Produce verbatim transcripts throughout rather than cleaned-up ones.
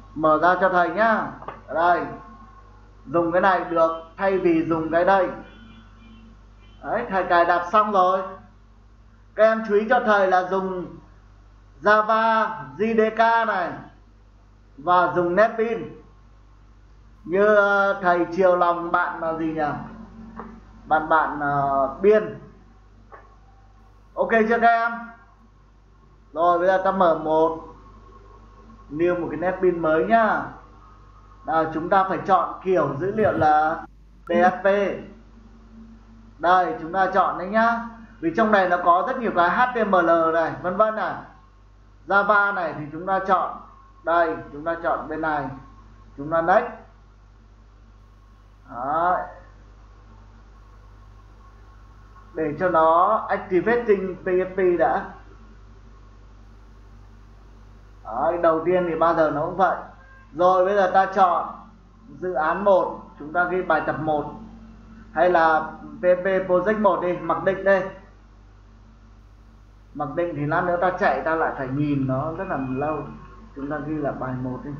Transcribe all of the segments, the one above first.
Mở ra cho thầy nhá. Ở đây dùng cái này được thay vì dùng cái đây. Đấy, thầy cài đặt xong rồi. Các em chú ý cho thầy là dùng Java giê đê ca này và dùng NetBeans. Như thầy chiều lòng bạn là gì nhỉ? Bạn bạn uh, Biên. Ok chưa các em? Rồi bây giờ ta mở một new một cái NetBeans mới nhá. Nào, chúng ta phải chọn kiểu dữ liệu là pê hát pê. Đây, chúng ta chọn đấy nhá. Vì trong này nó có rất nhiều cái hát tê em lờ này, vân vân này. Java này thì chúng ta chọn đây, chúng ta chọn bên này. Chúng ta next. Đấy. Để cho nó activating pê hát pê đã. Đấy, đầu tiên thì bao giờ nó cũng vậy. Rồi bây giờ ta chọn dự án một, chúng ta ghi bài tập một hay là pê hát pê project một đi, mặc định đây. Mặc định thì lát nữa ta chạy ta lại phải nhìn nó rất là lâu. Chúng ta ghi là bài một đi.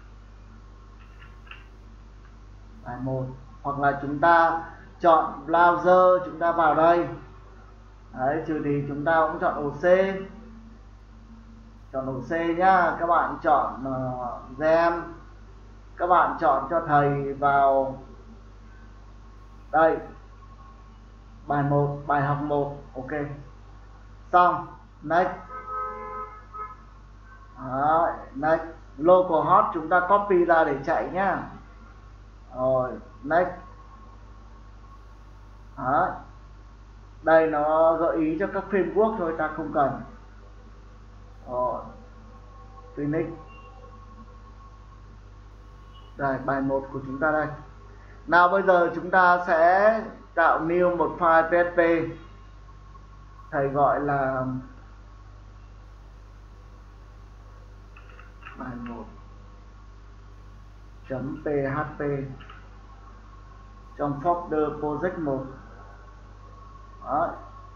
Bài một. Hoặc là chúng ta chọn browser, chúng ta vào đây. Đấy, trừ thì chúng ta cũng chọn ổ C. Chọn ổ C nhá. Các bạn chọn uh, gem. Các bạn chọn cho thầy vào đây. Bài một, bài học một. Ok. Xong. Next. Đấy, next. Localhost chúng ta copy ra để chạy nhá. Rồi, next. Đấy. Đây nó gợi ý cho các framework thôi, ta không cần. Rồi, finish. Đây, bài một của chúng ta đây. Nào bây giờ chúng ta sẽ tạo new một file pê hát pê. Thầy gọi là bài một chấm pê hát pê trong folder project một. Đó.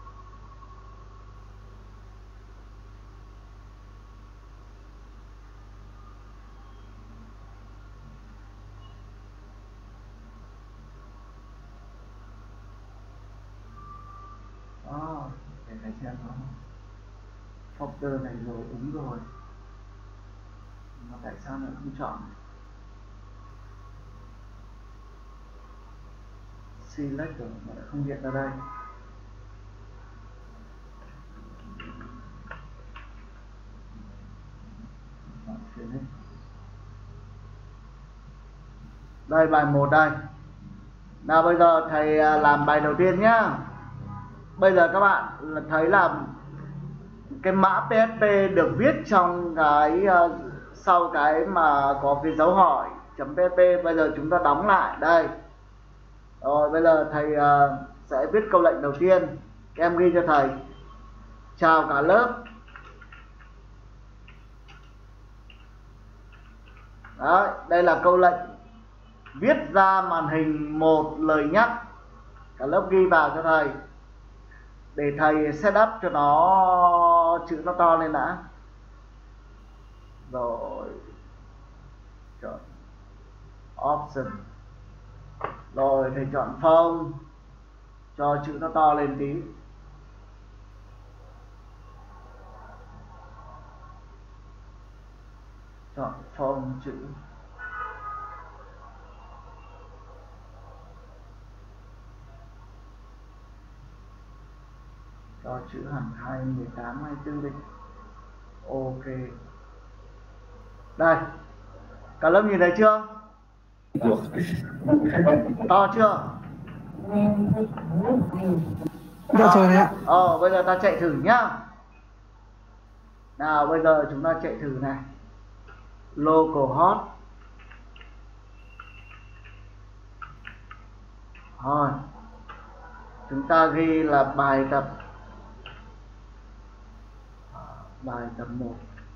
Đó, để thầy xem nó folder này rồi, đúng rồi. Mà tại sao lại không chọn? Select rồi mà lại không hiện ra đây. Đây bài một đây. Nào bây giờ thầy làm bài đầu tiên nhá. Bây giờ các bạn thấy là cái mã pê hát pê được viết trong cái uh, sau cái mà có cái dấu hỏi chấm pê hát pê. Bây giờ chúng ta đóng lại đây. Rồi bây giờ thầy uh, sẽ viết câu lệnh đầu tiên. Các em ghi cho thầy: chào cả lớp. Đấy, đây là câu lệnh viết ra màn hình một lời nhắc. Cả lớp ghi vào cho thầy để thầy setup cho nó chữ nó to lên đã. Rồi chọn option. Rồi thầy chọn phông cho chữ nó to lên tí. Chọn phông chữ. Cho chữ hẳn hai mười tám hai mươi tư đi. Ok. Đây. Cả lớp nhìn thấy chưa? To chưa? Được rồi ạ. Ờ, bây giờ ta chạy thử nhá. Nào bây giờ chúng ta chạy thử này. Localhost. Rồi. Chúng ta ghi là bài tập bài tập một.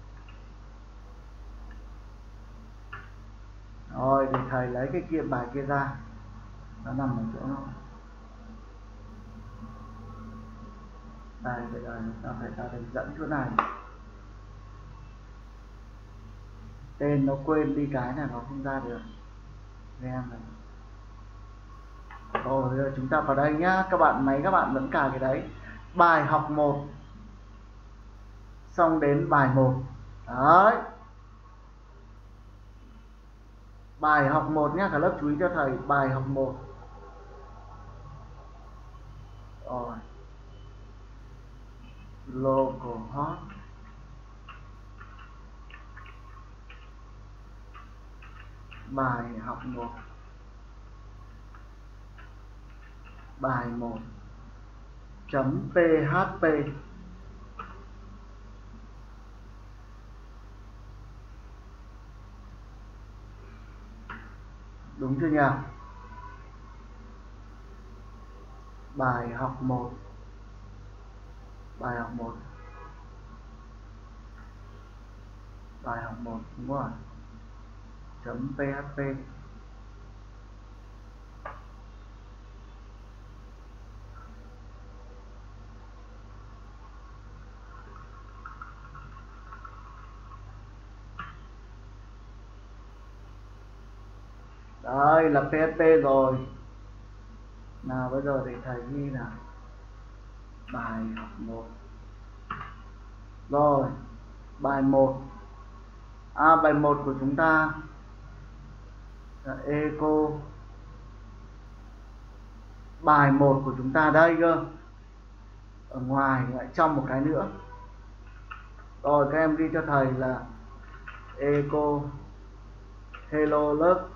Rồi thì thầy lấy cái kia bài kia ra. Nó nằm ở chỗ nó. Đây, bây giờ ta phải ta phải dẫn chỗ này. Tên nó quên đi cái này, nó không ra được game này. Rồi giờ chúng ta vào đây nhá, các bạn máy các bạn vẫn cài cái đấy. Bài học một xong đến bài một. Đấy, bài học một nhá, cả lớp chú ý cho thầy. Bài học một. Rồi, local hot. Bài học một. Bài một chấm php. Đúng chưa nhỉ? Bài học một. Bài học một. Bài học một đúng rồi. Chấm php. Đây là pê hát pê rồi. Nào bây giờ thì thầy ghi là bài học một. Rồi, bài một. À, bài một của chúng ta là eco. Bài một của chúng ta đây cơ. Ở ngoài lại trong một cái nữa. Rồi các em ghi cho thầy là eco hello lớp.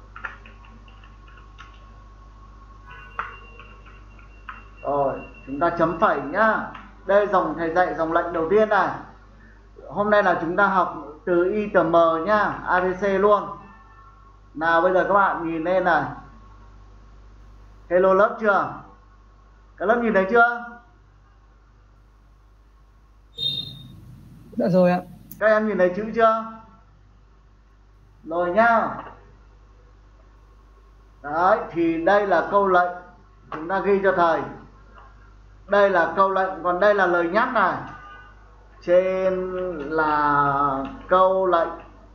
Rồi, chúng ta chấm phẩy nhá. Đây dòng thầy dạy dòng lệnh đầu tiên này. Hôm nay là chúng ta học từ i tờ em nhá, a bê xê luôn. Nào bây giờ các bạn nhìn lên này. Hello lớp chưa? Các lớp nhìn thấy chưa? Dạ rồi ạ. Các em nhìn thấy chữ chưa? Rồi nhá. Đấy, thì đây là câu lệnh. Chúng ta ghi cho thầy. Đây là câu lệnh, còn đây là lời nhắc này. Trên là câu lệnh.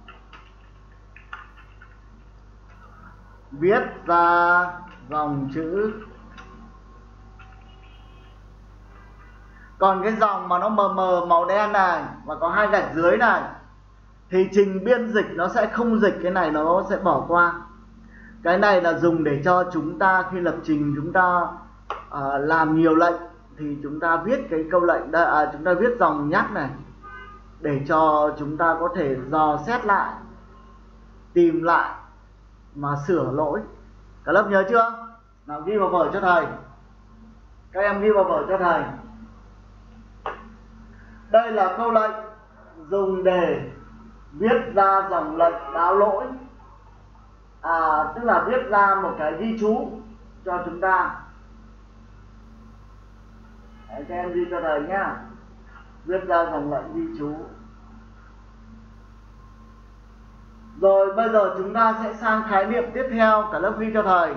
Viết ra dòng chữ. Còn cái dòng mà nó mờ mờ màu đen này và có hai gạch dưới này thì trình biên dịch nó sẽ không dịch cái này, nó sẽ bỏ qua. Cái này là dùng để cho chúng ta khi lập trình chúng ta uh, làm nhiều lệnh thì chúng ta viết cái câu lệnh đây, à, chúng ta viết dòng nhắc này để cho chúng ta có thể dò xét lại, tìm lại mà sửa lỗi. Cả lớp nhớ chưa? Nào ghi vào vở cho thầy. Các em ghi vào vở cho thầy. Đây là câu lệnh dùng để viết ra dòng lệnh báo lỗi. À, tức là viết ra một cái ghi chú cho chúng ta. Đấy, các em ghi cho thầy nhá. Viết ra dòng lệnh ghi chú. Rồi bây giờ chúng ta sẽ sang khái niệm tiếp theo. Cả lớp ghi cho thầy.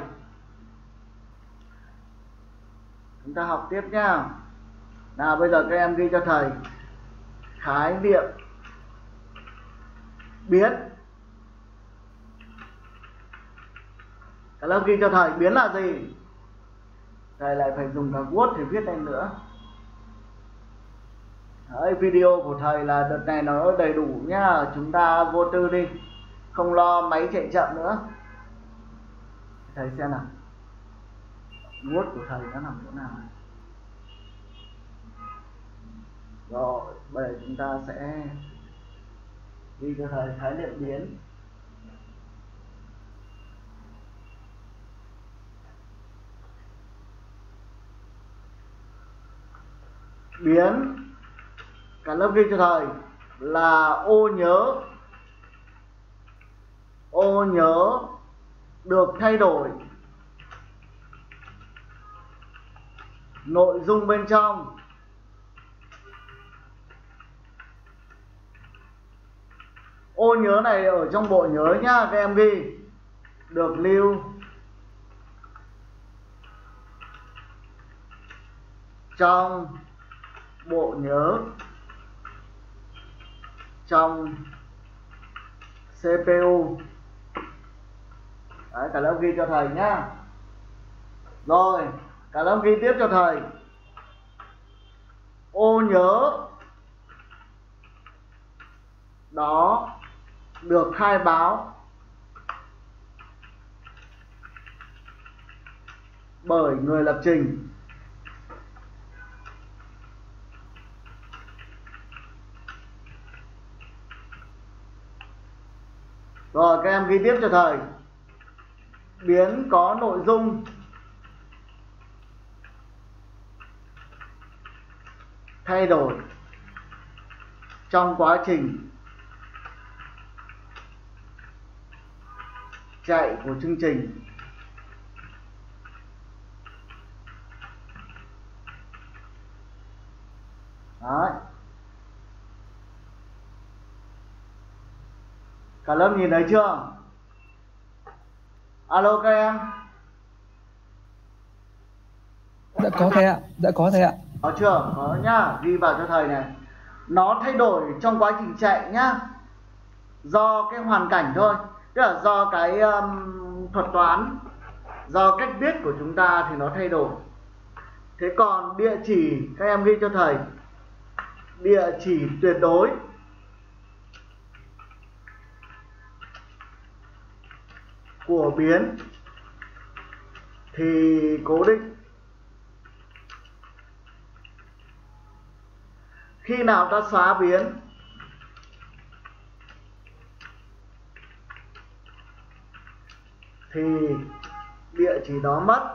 Chúng ta học tiếp nhá. Nào bây giờ các em ghi cho thầy khái niệm biến. Cả lớp ghi cho thầy biến là gì? Thầy lại phải dùng cả Word để viết lên nữa. Đấy, video của thầy là đợt này nó đầy đủ nhá. Chúng ta vô tư đi, không lo máy chạy chậm nữa. Thầy xem nào, Word của thầy nó nằm chỗ nào này. Rồi bây giờ chúng ta sẽ ghi cho thầy khái niệm biến. Biến, cả lớp ghi cho thầy là ô nhớ. Ô nhớ được thay đổi nội dung bên trong. Ô nhớ này ở trong bộ nhớ nhá, các em ghi. Được lưu trong bộ nhớ trong xê pê u. Đấy, cả lớp ghi cho thầy nhá. Rồi, cả lớp ghi tiếp cho thầy. Ô nhớ đó được khai báo bởi người lập trình. Rồi các em ghi tiếp cho thầy. Biến có nội dung thay đổi trong quá trình chạy của chương trình. Đấy. Cả lớp nhìn thấy chưa? Alo các em. Đã có thầy ạ, đã có thầy ạ. Có chưa? Có nhá, ghi vào cho thầy này. Nó thay đổi trong quá trình chạy nhá. Do cái hoàn cảnh thôi. Tức là do cái um, thuật toán, do cách viết của chúng ta thì nó thay đổi. Thế còn địa chỉ, các em ghi cho thầy. Địa chỉ tuyệt đối của biến thì cố định. Khi nào ta xóa biến thì địa chỉ đó mất.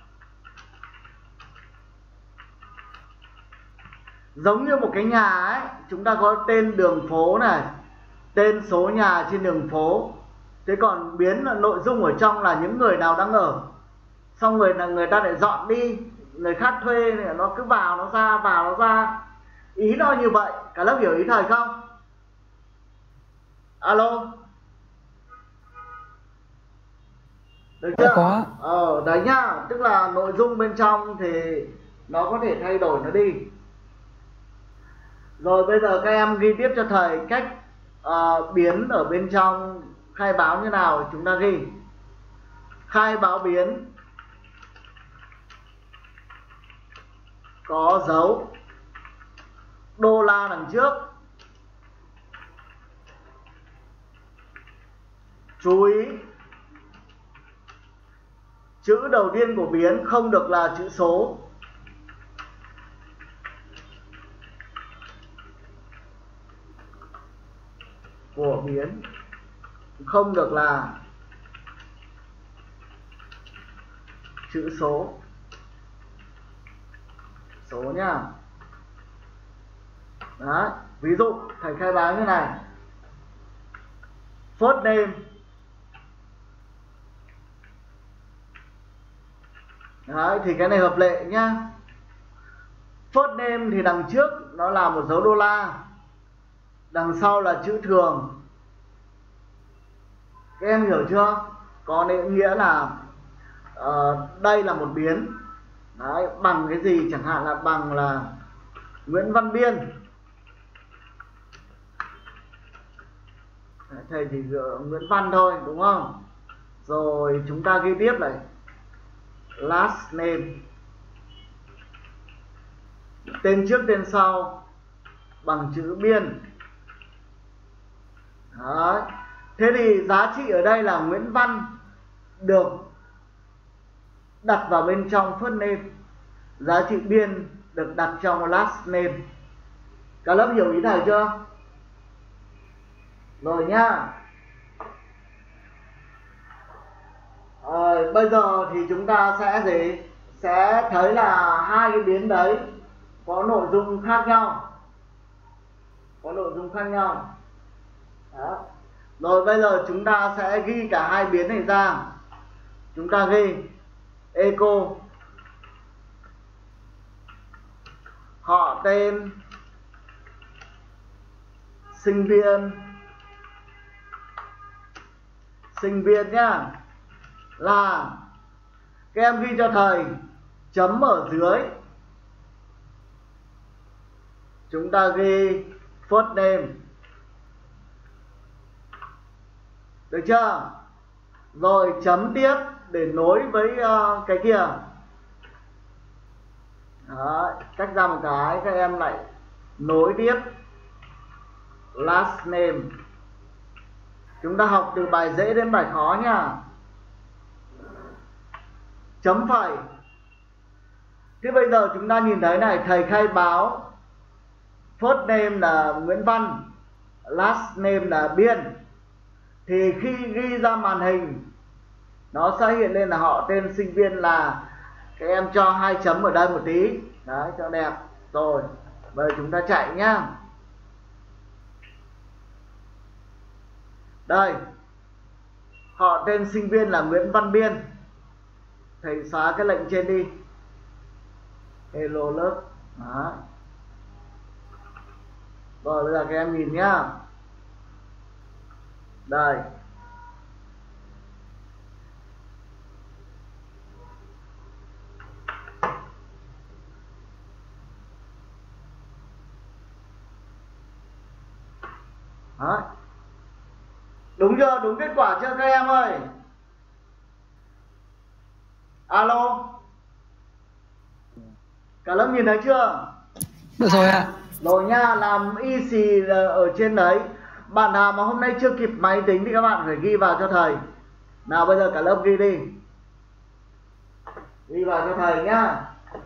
Giống như một cái nhà ấy, chúng ta có tên đường phố này, tên số nhà trên đường phố. Thế còn biến là nội dung ở trong là những người nào đang ở. Xong rồi là người ta lại dọn đi, người khác thuê này, nó cứ vào nó ra, vào nó ra. Ý nó như vậy, cả lớp hiểu ý thầy không? Alo? Được chưa? Có. Ờ, đấy nhá, tức là nội dung bên trong thì nó có thể thay đổi nó đi. Rồi bây giờ các em ghi tiếp cho thầy cách uh, biến ở bên trong khai báo như nào chúng ta ghi. Khai báo biến có dấu đô la đằng trước. Chú ý, chữ đầu tiên của biến không được là chữ số. Của biến không được là chữ số. Số nhá. Đấy, ví dụ thầy khai báo như này. First name. Đấy, thì cái này hợp lệ nhá. First name thì đằng trước nó là một dấu đô la, đằng sau là chữ thường. Các em hiểu chưa? Có nghĩa là uh, đây là một biến. Đấy, bằng cái gì? Chẳng hạn là bằng là Nguyễn Văn Biên. Đấy, thầy chỉ dựa Nguyễn Văn thôi, đúng không? Rồi chúng ta ghi tiếp này. Last name. Tên trước tên sau bằng chữ Biên. Đấy. Thế thì giá trị ở đây là Nguyễn Văn được đặt vào bên trong first name, giá trị Biên được đặt trong last name. Cả lớp hiểu ý thầy chưa? Rồi nhá. À, bây giờ thì chúng ta sẽ gì? Sẽ thấy là hai cái biến đấy có nội dung khác nhau. Có nội dung khác nhau. Đó. Rồi bây giờ chúng ta sẽ ghi cả hai biến này ra. Chúng ta ghi echo họ tên sinh viên. Sinh viên nhá. Là các em ghi cho thầy chấm ở dưới. Chúng ta ghi first name Được chưa? Rồi chấm tiếp để nối với uh, cái kia. Đó, cách ra một cái các em lại nối tiếp last name. Chúng ta học từ bài dễ đến bài khó nha. Chấm phẩy. Thế bây giờ chúng ta nhìn thấy này, thầy khai báo first name là Nguyễn Văn, last name là Biên. Thì khi ghi ra màn hình nó sẽ hiện lên là họ tên sinh viên là, các em cho hai chấm ở đây một tí. Đấy, cho đẹp. Rồi, bây giờ chúng ta chạy nhá. Đây, họ tên sinh viên là Nguyễn Văn Biên. Thầy xóa cái lệnh trên đi. Hello lớp. Đó. Rồi bây giờ các em nhìn nhá. Đây. Đó. Đúng chưa? Đúng kết quả chưa các em ơi? Alo. Cả lớp nhìn thấy chưa? Được rồi ạ. Rồi nha, làm y xì ở trên đấy. Bạn nào mà hôm nay chưa kịp máy tính thì các bạn phải ghi vào cho thầy. Nào bây giờ cả lớp ghi đi. Ghi vào cho thầy nhá.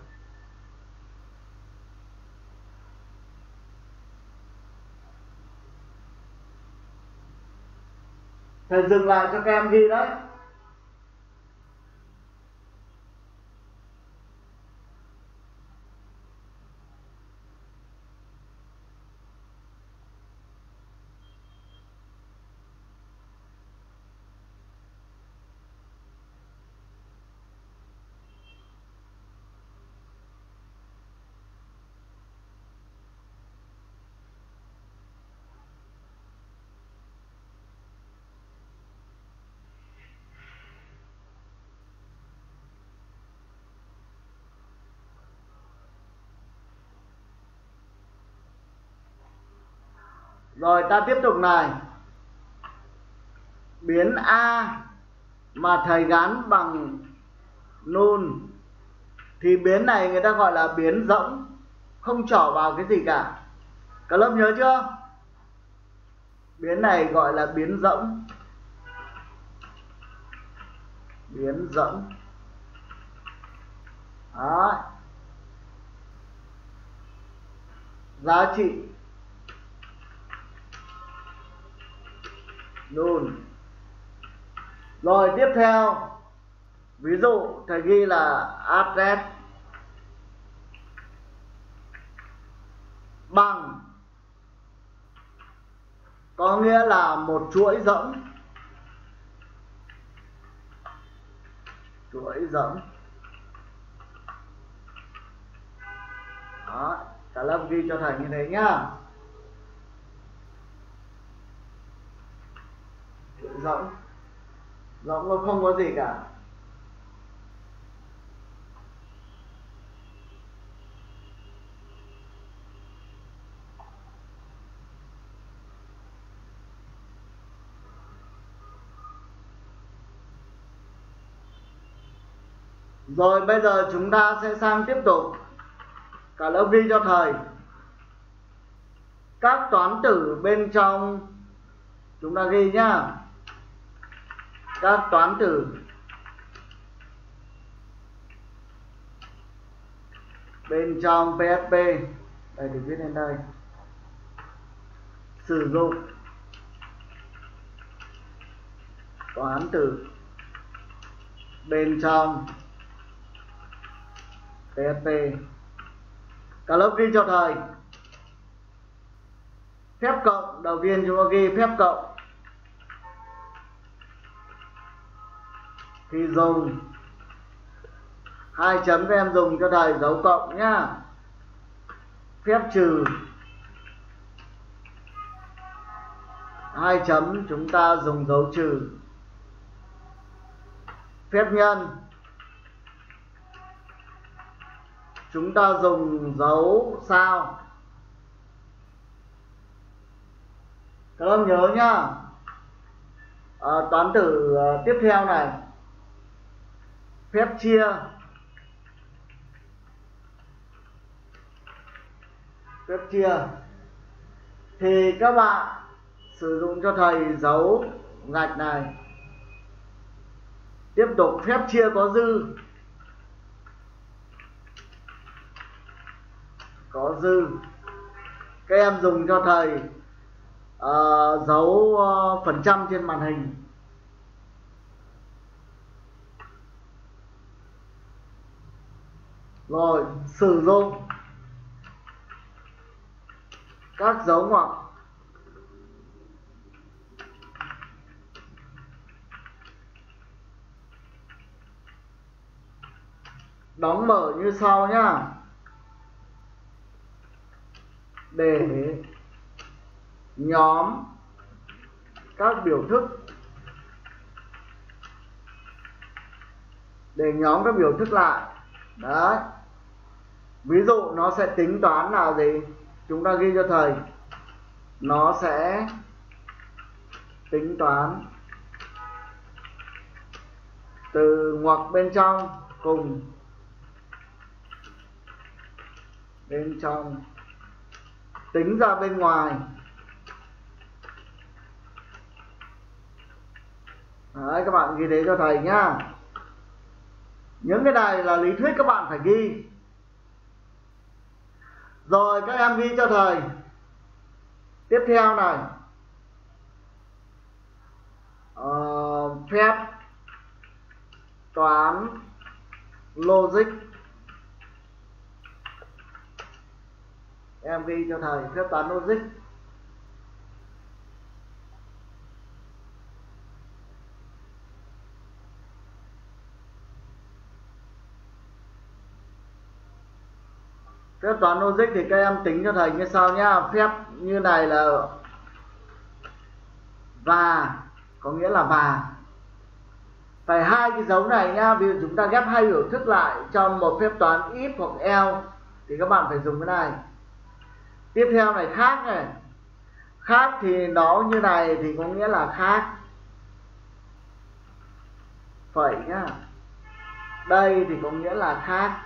Thầy dừng lại cho các em ghi đấy. Rồi ta tiếp tục này. Biến A mà thầy gắn bằng null thì biến này người ta gọi là biến rỗng, không trỏ vào cái gì cả. Cả lớp nhớ chưa? Biến này gọi là biến rỗng. Biến rỗng. Đó. Giá trị null. Rồi tiếp theo, ví dụ thầy ghi là address bằng, có nghĩa là một chuỗi rỗng. Chuỗi rỗng. Đó, cả lớp ghi cho thầy như thế nhá. Chuỗi rỗng. Rỗng nó không có gì cả. Rồi bây giờ chúng ta sẽ sang tiếp tục. Cả lớp ghi cho thầy các toán tử bên trong. Chúng ta ghi nhá. Các toán tử bên trong pê ép pê. Đây được viết lên đây. Sử dụng toán tử bên trong pê ép pê. Cả lớp ghi cho thầy phép cộng. Đầu tiên chúng ta ghi phép cộng thì dùng hai chấm, các em dùng cho thầy dấu cộng nhá. Phép trừ hai chấm, chúng ta dùng dấu trừ. Phép nhân chúng ta dùng dấu sao. Các em nhớ nhá. À, toán tử uh, tiếp theo này, phép chia. Phép chia thì các bạn sử dụng cho thầy dấu gạch này. Tiếp tục phép chia có dư. Có dư. Các em dùng cho thầy uh, dấu uh, phần trăm trên màn hình. Rồi, sử dụng các dấu ngoặc. Đóng mở như sau nhá. Để nhóm các biểu thức. Để nhóm các biểu thức lại. Đấy. Ví dụ nó sẽ tính toán là gì? Chúng ta ghi cho thầy. Nó sẽ tính toán từ ngoặc bên trong cùng bên trong tính ra bên ngoài. Đấy, các bạn ghi đấy cho thầy nhá. Những cái này là lý thuyết các bạn phải ghi. Rồi các em ghi cho thầy. Tiếp theo này, uh, phép toán logic. Em ghi cho thầy phép toán logic. Phép toán logic thì các em tính cho thầy như sau nhá. Phép như này là và, có nghĩa là và. Phải hai cái dấu này nhá. Ví dụ chúng ta ghép hai biểu thức lại trong một phép toán if hoặc else thì các bạn phải dùng cái này. Tiếp theo này khác này. Khác thì nó như này thì có nghĩa là khác. Phẩy nhá. Đây thì có nghĩa là khác.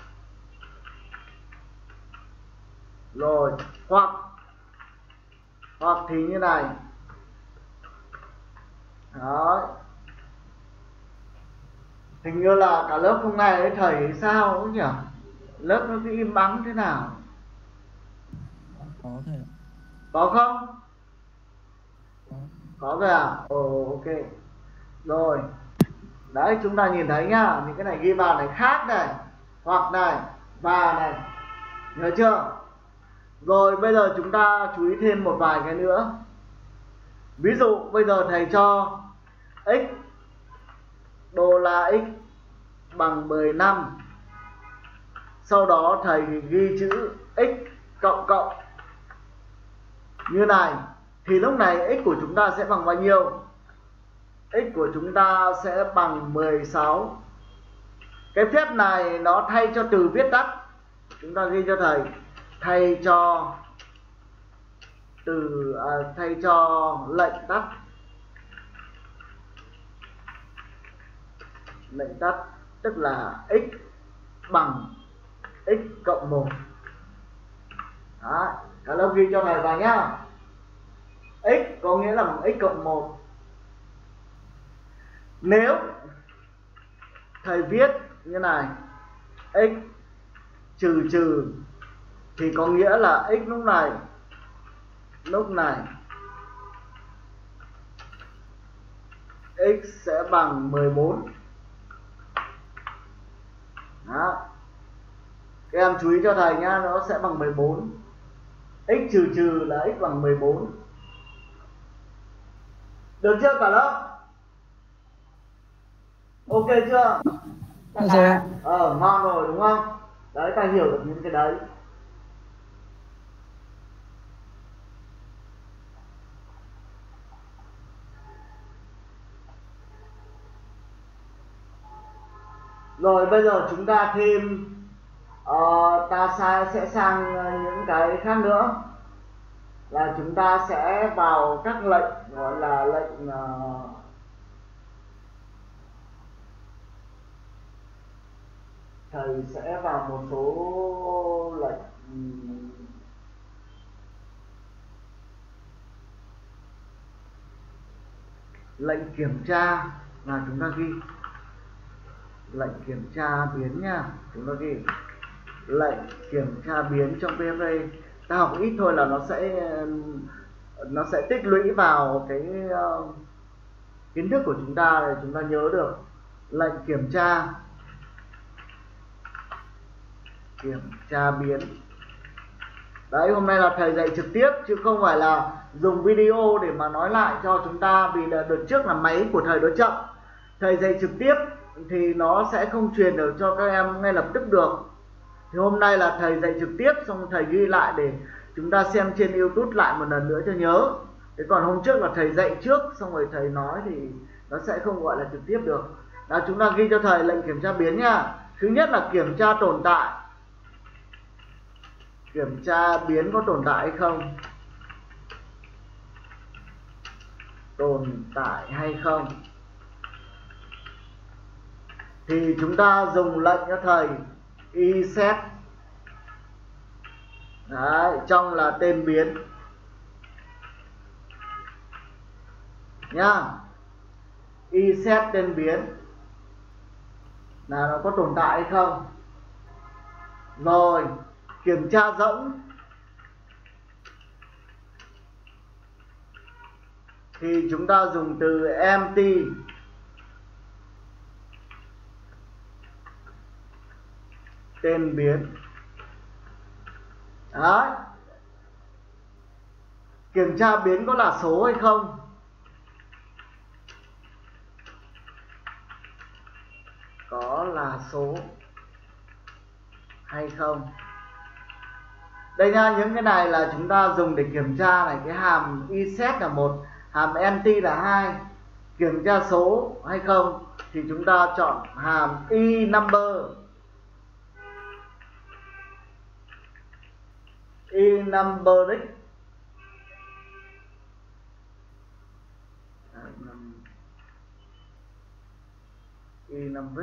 Rồi, hoặc hoặc thì như này. Đó. Hình như là cả lớp hôm nay ấy thầy sao ấy nhỉ? Lớp nó cứ im bắn thế nào? Có thầy ạ. Có không? Có. Có rồi à? Ồ, ok. Rồi. Đấy, chúng ta nhìn thấy nhá. Những cái này ghi vào này, khác này, hoặc này, và này. Nhớ chưa? Rồi bây giờ chúng ta chú ý thêm một vài cái nữa. Ví dụ bây giờ thầy cho x đô la x bằng mười lăm. Sau đó thầy ghi chữ x cộng cộng như này. Thì lúc này x của chúng ta sẽ bằng bao nhiêu? X của chúng ta sẽ bằng mười sáu. Cái phép này nó thay cho từ viết tắt. Chúng ta ghi cho thầy. Thay cho từ à, thay cho lệnh tắt. Lệnh tắt tức là x bằng x cộng một. Đó, cả lớp ghi cho thầy vào nhá. X có nghĩa là bằng x cộng một. Nếu thầy viết như này, x trừ trừ thì có nghĩa là x lúc này lúc này x sẽ bằng mười bốn. Đó. Các em chú ý cho thầy nhá, nó sẽ bằng mười bốn. X trừ trừ là x bằng mười bốn. Được chưa cả lớp? Ok chưa? Được rồi ạ. Ờ, ngon rồi đúng không? Đấy, ta hiểu được những cái đấy. Rồi bây giờ chúng ta thêm uh, ta sẽ sang những cái khác nữa. Là chúng ta sẽ vào các lệnh gọi là lệnh uh, thầy sẽ vào một số lệnh lệnh kiểm tra là chúng ta ghi lệnh kiểm tra biến nha, chúng ta ghi lệnh kiểm tra biến trong pê ép a. Ta học ít thôi là nó sẽ nó sẽ tích lũy vào cái uh, kiến thức của chúng ta để chúng ta nhớ được. Lệnh kiểm tra kiểm tra biến. Đấy, hôm nay là thầy dạy trực tiếp chứ không phải là dùng video để mà nói lại cho chúng ta, vì là đợt trước là máy của thầy nó chậm. Thầy dạy trực tiếp thì nó sẽ không truyền được cho các em ngay lập tức được. Thì hôm nay là thầy dạy trực tiếp xong thầy ghi lại để chúng ta xem trên YouTube lại một lần nữa cho nhớ. Thế còn hôm trước là thầy dạy trước xong rồi thầy nói thì nó sẽ không gọi là trực tiếp được. Đó, chúng ta ghi cho thầy lệnh kiểm tra biến nha. Thứ nhất là kiểm tra tồn tại. Kiểm tra biến có tồn tại hay không? Tồn tại hay không? Thì chúng ta dùng lệnh cho thầy iset. Đấy, trong là tên biến nhá. Iset tên biến là nó có tồn tại hay không. Rồi kiểm tra rỗng thì chúng ta dùng từ empty. Tên biến. Đấy. Kiểm tra biến có là số hay không. Có là số hay không. Đây nha, những cái này là chúng ta dùng để kiểm tra này. Cái hàm iset là một, hàm empty là hai. Kiểm tra số hay không thì chúng ta chọn hàm i number. I numeric. I numeric.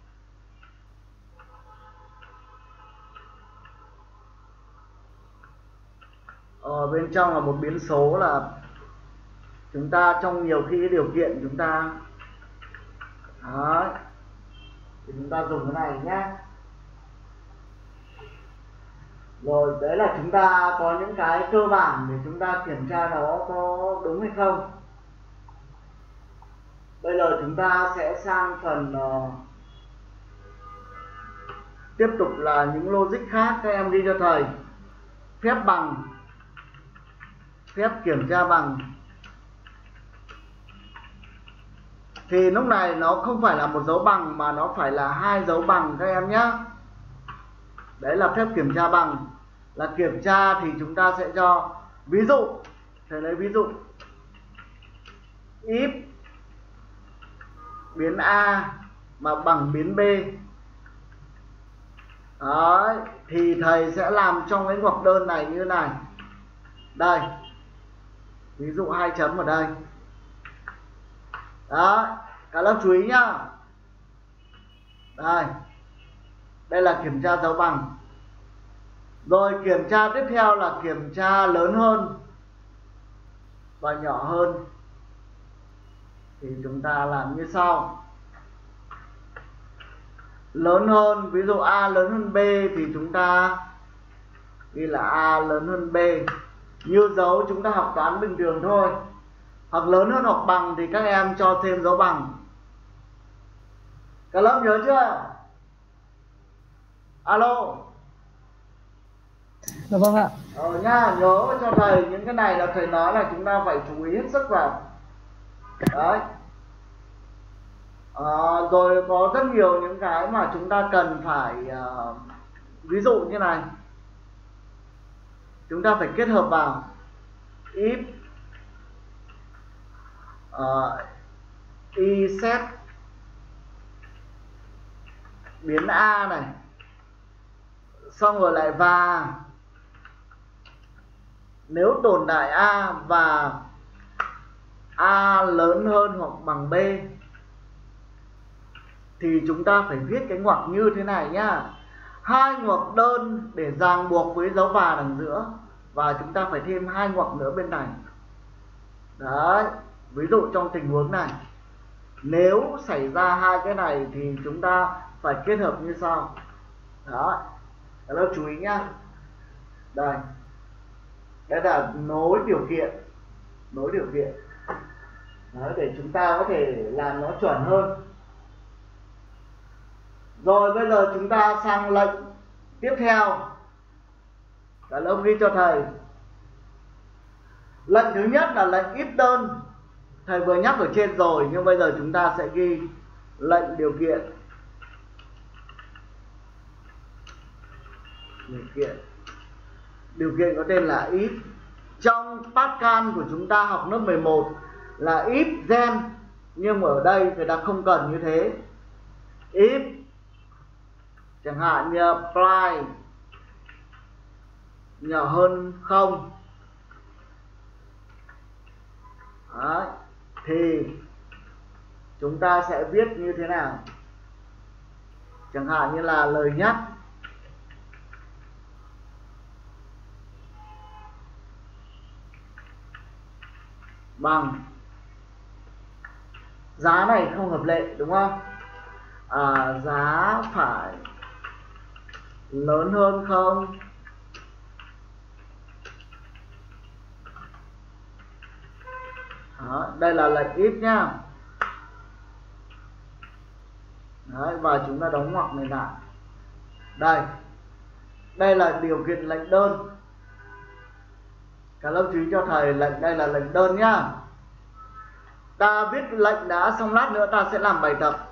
Ở bên trong là một biến số, là chúng ta trong nhiều khi điều kiện chúng ta đấy, thì chúng ta dùng cái này nhé. Rồi đấy là chúng ta có những cái cơ bản để chúng ta kiểm tra nó có đúng hay không. Bây giờ chúng ta sẽ sang phần uh, tiếp tục là những logic khác. Các em ghi cho thầy phép bằng, phép kiểm tra bằng. Thì lúc này nó không phải là một dấu bằng mà nó phải là hai dấu bằng các em nhé. Đấy là phép kiểm tra bằng. Là kiểm tra thì chúng ta sẽ cho ví dụ. Thầy lấy ví dụ if biến A mà bằng biến B. Đấy, thì thầy sẽ làm trong cái ngoặc đơn này như này. Đây. Ví dụ hai chấm ở đây. Đó, cả lớp chú ý nhá. Đây. Đây là kiểm tra dấu bằng. Rồi kiểm tra tiếp theo là kiểm tra lớn hơn và nhỏ hơn. Thì chúng ta làm như sau. Lớn hơn, ví dụ A lớn hơn B thì chúng ta ghi là A lớn hơn B. Như dấu chúng ta học toán bình thường thôi. Hoặc lớn hơn hoặc bằng thì các em cho thêm dấu bằng. Cả lớp nhớ chưa? Alo. Dạ vâng ạ. Ờ nha, nhớ cho thầy những cái này là thầy nói là chúng ta phải chú ý hết sức vào. Đấy. À, rồi có rất nhiều những cái mà chúng ta cần phải uh, ví dụ như này. Chúng ta phải kết hợp vào. If uh, iset biến A này. Xong rồi lại và nếu tồn tại A và A lớn hơn hoặc bằng B thì chúng ta phải viết cái ngoặc như thế này nhá. Hai ngoặc đơn để ràng buộc với dấu và đằng giữa, và chúng ta phải thêm hai ngoặc nữa bên này. Đấy, ví dụ trong tình huống này, nếu xảy ra hai cái này thì chúng ta phải kết hợp như sau. Đó, các lớp chú ý nhá. Đây, đây là nối điều kiện, nối điều kiện. Đấy, để chúng ta có thể làm nó chuẩn hơn. Rồi bây giờ chúng ta sang lệnh tiếp theo. Cả lớp ghi cho thầy. Lệnh thứ nhất là lệnh ít đơn. Thầy vừa nhắc ở trên rồi, nhưng bây giờ chúng ta sẽ ghi lệnh điều kiện. Điều kiện. Điều kiện có tên là if. Trong Pascal của chúng ta học lớp mười một là if then, nhưng ở đây người ta không cần như thế. If chẳng hạn như apply nhỏ hơn không. Đấy, thì chúng ta sẽ viết như thế nào? Chẳng hạn như là lời nhắc bằng giá này không hợp lệ, đúng không? À, giá phải lớn hơn không. Đó, đây là lệnh if nhá. Đấy, và chúng ta đóng ngoặc này lại. Đây, đây là điều kiện lệnh đơn. Cả lớp chú ý cho thầy, lệnh đây là lệnh đơn nhá. Ta viết lệnh đã, xong lát nữa ta sẽ làm bài tập.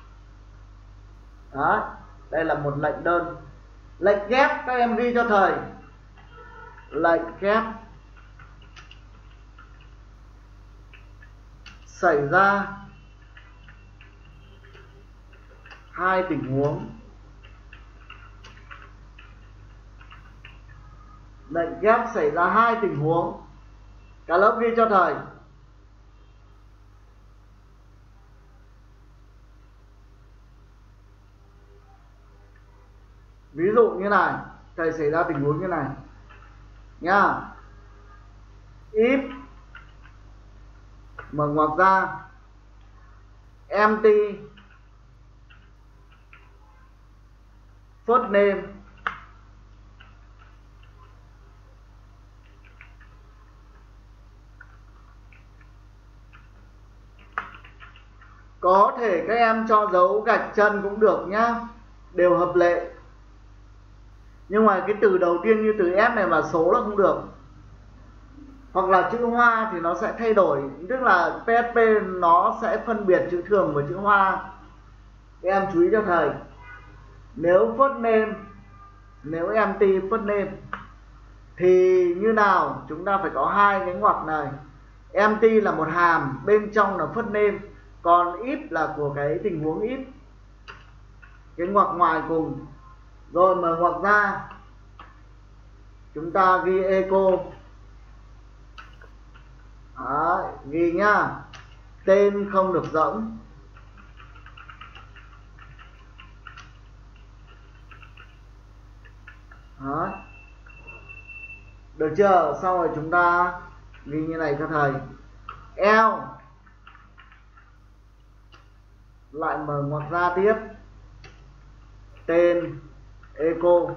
Đó, đây là một lệnh đơn. Lệnh ghép các em ghi cho thầy. Lệnh ghép xảy ra hai tình huống. Lệnh ghép xảy ra hai tình huống. Cả lớp ghi cho thầy. Ví dụ như này, thầy xảy ra tình huống như này nhá. If mở ngoặc ra empty first name có thể các em cho dấu gạch chân cũng được nhá, đều hợp lệ. Nhưng mà cái từ đầu tiên như từ F này mà số là không được. Hoặc là chữ hoa thì nó sẽ thay đổi, tức là pê hát pê nó sẽ phân biệt chữ thường với chữ hoa. Các em chú ý cho thầy. Nếu first name, nếu empty first name thì như nào? Chúng ta phải có hai cái ngoặc này. Empty là một hàm, bên trong là first name, còn if là của cái tình huống if, cái ngoặc ngoài cùng. Rồi mở ngoặc ra, chúng ta ghi echo. Đó, ghi nhá, tên không được rỗng. Đó, được chưa? Xong rồi chúng ta ghi như này cho thầy. L lại mở ngoặc ra tiếp, tên echo.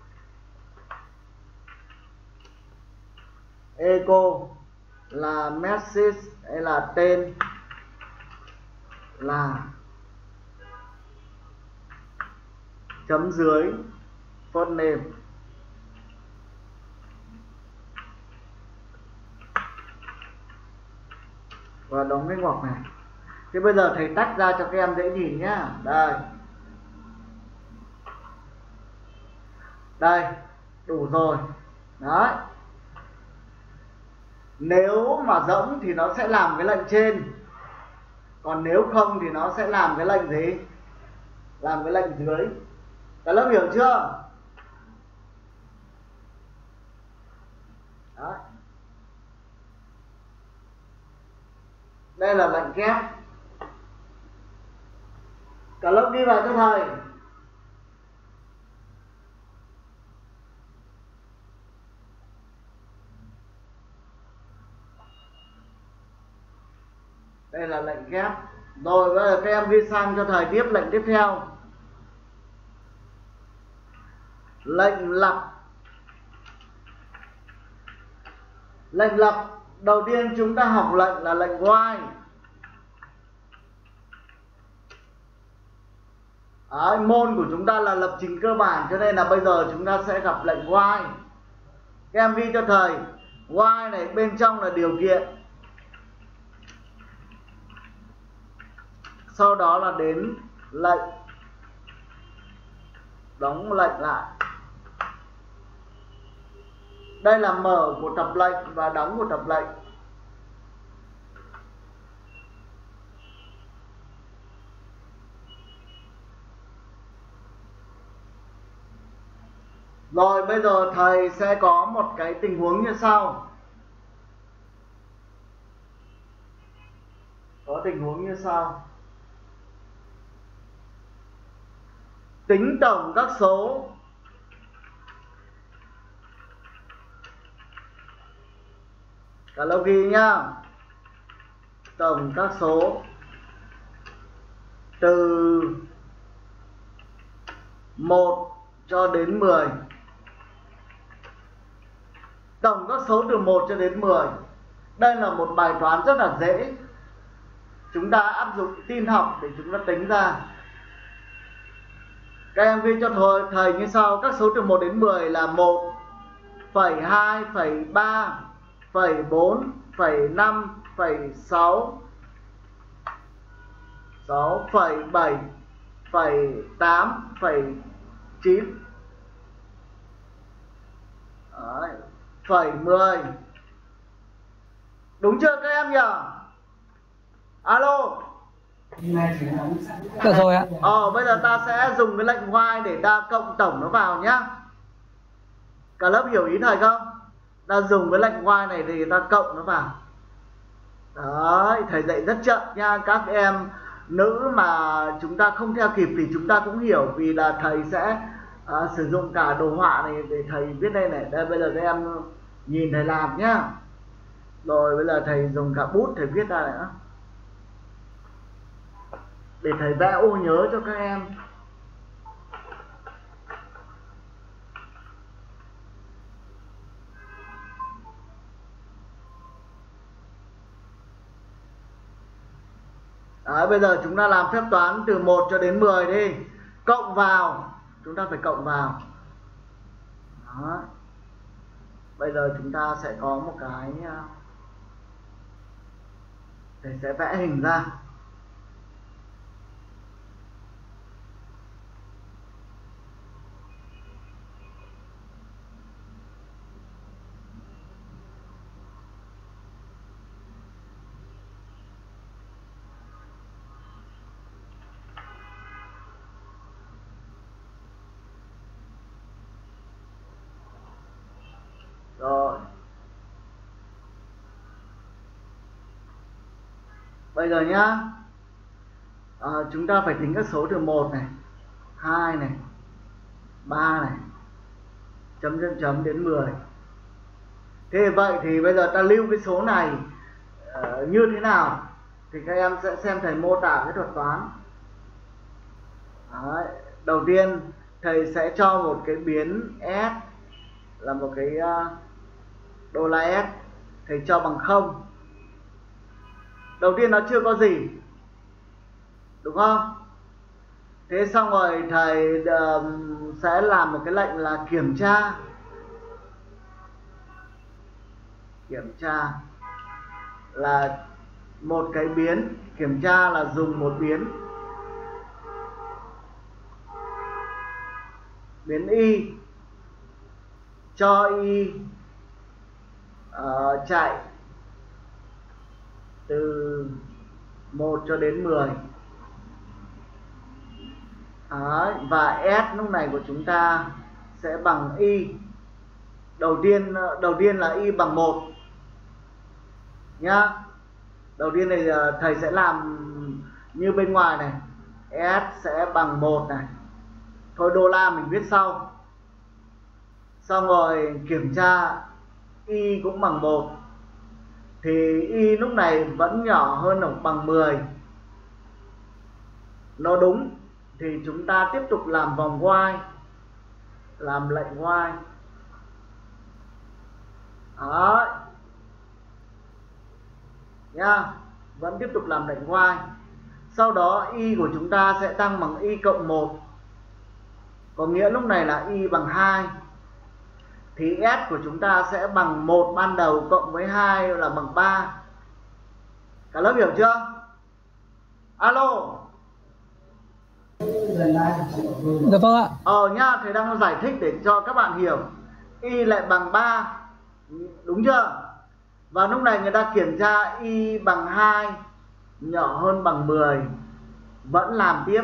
Echo là message hay là tên là chấm dưới first name. Và đóng cái ngoặc này. Thế bây giờ thầy tách ra cho các em dễ nhìn nhá. Đây. Đây, đủ rồi. Đấy. Nếu mà rỗng thì nó sẽ làm cái lệnh trên, còn nếu không thì nó sẽ làm cái lệnh gì? Làm cái lệnh dưới. Cả lớp hiểu chưa? Đấy. Đây là lệnh kép. Cả lớp đi vào cho thầy. Đây là lệnh kép. Rồi bây giờ các em ghi sang cho thầy tiếp lệnh tiếp theo. Lệnh lặp. Lệnh lặp đầu tiên chúng ta học lệnh là lệnh while. Đấy, môn của chúng ta là lập trình cơ bản, cho nên là bây giờ chúng ta sẽ gặp lệnh while. Các em ghi cho thầy while này bên trong là điều kiện, sau đó là đến lệnh, đóng lệnh lại. Đây là mở của tập lệnh và đóng của tập lệnh. Rồi bây giờ thầy sẽ có một cái tình huống như sau. Có tình huống như sau. Tính tổng các số cả lớp ghi nhá. Tổng các số từ một cho đến mười. Tổng các số từ một cho đến mười. Đây là một bài toán rất là dễ. Chúng ta áp dụng tin học để chúng ta tính ra. Các em ghi cho thầy, thầy như sau. Các số từ một đến mười là một, hai, ba, bốn, năm, sáu, sáu, bảy, tám, chín, đấy, phẩy mười. Đúng chưa các em nhỉ? Alo. Được rồi ạ. Ờ, bây giờ ta sẽ dùng cái lệnh while để ta cộng tổng nó vào nhá. Cả lớp hiểu ý thầy không? Ta dùng cái lệnh while này thì ta cộng nó vào. Đấy, thầy dạy rất chậm nha. Các em nữ mà chúng ta không theo kịp thì chúng ta cũng hiểu, vì là thầy sẽ à, sử dụng cả đồ họa này để thầy viết đây này. Đây bây giờ các em nhìn thầy làm nhá. Rồi bây giờ thầy dùng cả bút thầy viết ra nữa, để thầy vẽ ô nhớ cho các em. Đấy, bây giờ chúng ta làm phép toán từ một cho đến mười đi. Cộng vào. Chúng ta phải cộng vào. Đó. Bây giờ chúng ta sẽ có một cái, thầy sẽ vẽ hình ra. Rồi. Bây giờ nhá, à, chúng ta phải tính các số từ một này, hai này, ba này, chấm chấm chấm đến mười. Thế vậy thì bây giờ ta lưu cái số này uh, như thế nào thì các em sẽ xem thầy mô tả cái thuật toán. Đấy. Đầu tiên thầy sẽ cho một cái biến S là một cái uh, đô la S, thầy cho bằng không. Đầu tiên nó chưa có gì, đúng không? Thế xong rồi thầy uh, sẽ làm một cái lệnh là kiểm tra. Kiểm tra là một cái biến, kiểm tra là dùng một biến, biến y, cho y uh, chạy từ một cho đến mười. Đấy, và S lúc này của chúng ta sẽ bằng y. Đầu tiên đầu tiên là y bằng một nhá. Đầu tiên này thầy sẽ làm như bên ngoài này, S sẽ bằng một này. Thôi đô la mình viết sau. Xong rồi kiểm tra Y cũng bằng một. Thì Y lúc này vẫn nhỏ hơn hoặc bằng mười. Nó đúng thì chúng ta tiếp tục làm vòng while, làm lệnh while. Đó nha, vẫn tiếp tục làm lệnh while. Sau đó Y của chúng ta sẽ tăng bằng Y cộng một. Có nghĩa lúc này là Y bằng hai. Thì S của chúng ta sẽ bằng một ban đầu cộng với hai là bằng ba. Cả lớp hiểu chưa? Alo. Dạ vâng ạ. Ờ nha, thầy đang giải thích để cho các bạn hiểu. Y lại bằng ba. Đúng chưa? Và lúc này người ta kiểm tra Y bằng hai, nhỏ hơn bằng mười, vẫn làm tiếp.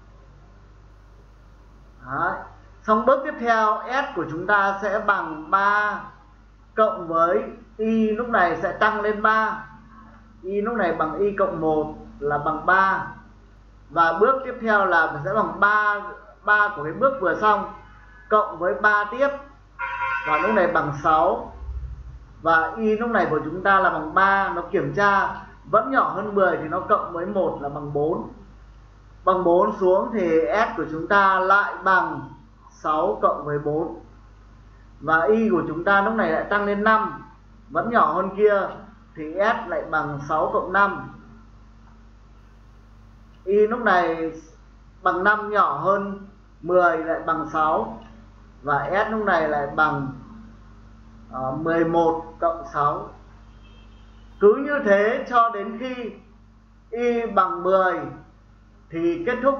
Đấy. Xong bước tiếp theo S của chúng ta sẽ bằng ba cộng với Y lúc này sẽ tăng lên ba. Y lúc này bằng Y cộng một là bằng ba. Và bước tiếp theo là sẽ bằng ba, ba của cái bước vừa xong cộng với ba tiếp. Và lúc này bằng sáu. Và Y lúc này của chúng ta là bằng ba. Nó kiểm tra vẫn nhỏ hơn mười thì nó cộng với một là bằng bốn. Bằng bốn xuống thì S của chúng ta lại bằng sáu cộng với bốn. Và Y của chúng ta lúc này lại tăng lên năm, vẫn nhỏ hơn kia thì S lại bằng sáu cộng năm. Y lúc này bằng năm nhỏ hơn mười lại bằng sáu. Và S lúc này lại bằng uh, mười một cộng sáu. Cứ như thế cho đến khi Y bằng mười thì kết thúc.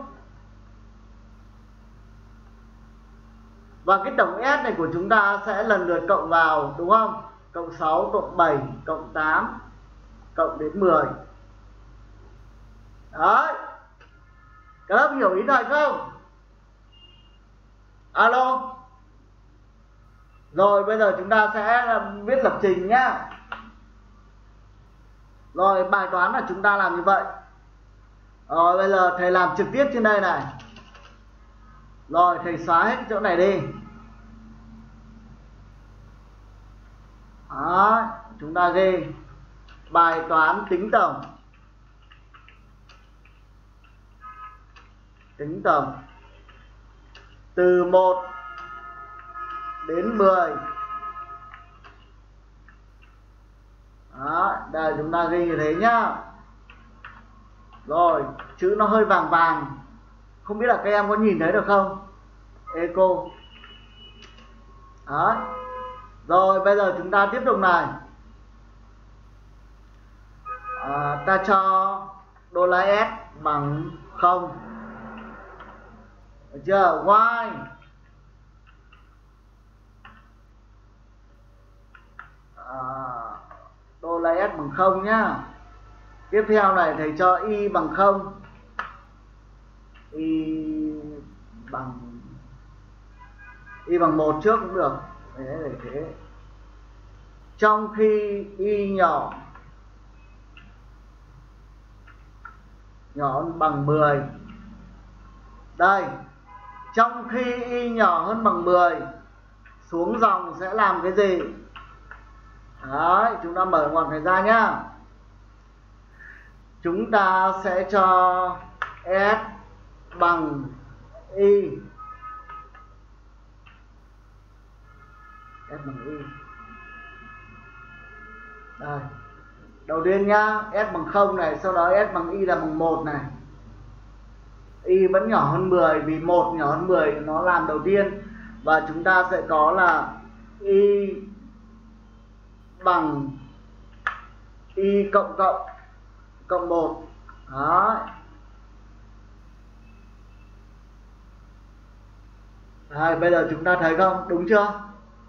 Và cái tổng S này của chúng ta sẽ lần lượt cộng vào, đúng không? Cộng sáu, cộng bảy, cộng tám, cộng đến mười. Đấy. Các lớp hiểu ý thầy không? Alo. Rồi bây giờ chúng ta sẽ viết lập trình nhá. Rồi bài toán là chúng ta làm như vậy. Rồi bây giờ thầy làm trực tiếp trên đây này. Rồi thầy xóa hết chỗ này đi. Đó, chúng ta ghi bài toán tính tổng. Tính tổng từ một đến mười. Đó, đây chúng ta ghi như thế nhá. Rồi, chữ nó hơi vàng vàng. Không biết là các em có nhìn thấy được không? Eco. Đó. Rồi, bây giờ chúng ta tiếp tục này. À, ta cho đô la S bằng không. Được chưa? Y à, đô la S bằng không nhá. Tiếp theo này thầy cho Y bằng không. Y bằng Y bằng một trước cũng được. Đấy, để thế. Trong khi Y nhỏ nhỏ hơn bằng mười. Đây, trong khi Y nhỏ hơn bằng mười, xuống dòng sẽ làm cái gì? Đấy, chúng ta mở ngoặc này ra nhá. Chúng ta sẽ cho S bằng Y. S bằng Y. Đây. Đầu tiên nhá, S bằng không này, sau đó S bằng Y là bằng một này. Y vẫn nhỏ hơn mười vì một nhỏ hơn mười nó làm đầu tiên. Và chúng ta sẽ có là Y bằng Y cộng cộng cộng một. Đó. Đây, bây giờ chúng ta thấy không? Đúng chưa?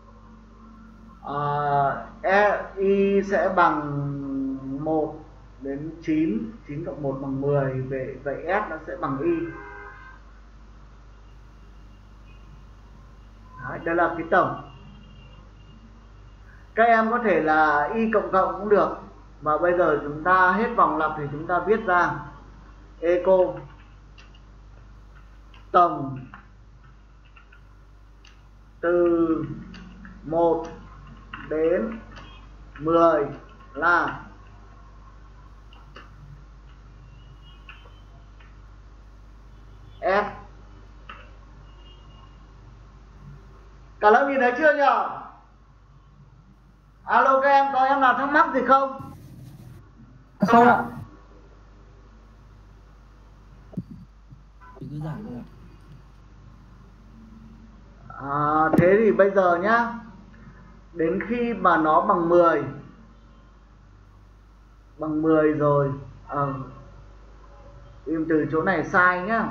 À, e, Y sẽ bằng một đến chín. chín cộng một bằng mười. Về, vậy S nó sẽ bằng Y. Đấy, đây là cái tổng. Các em có thể là Y cộng cộng cũng được. Và bây giờ chúng ta hết vòng lặp thì chúng ta viết ra eco tổng từ một đến mười là F. Cả lớp nhìn thấy chưa nhỉ? Alo các em, có em nào thắc mắc gì không? Không ạ. Cứ giảng thôi ạ. À, thế thì bây giờ nhá, đến khi mà nó bằng mười, bằng mười rồi, à, im từ chỗ này sai nhá.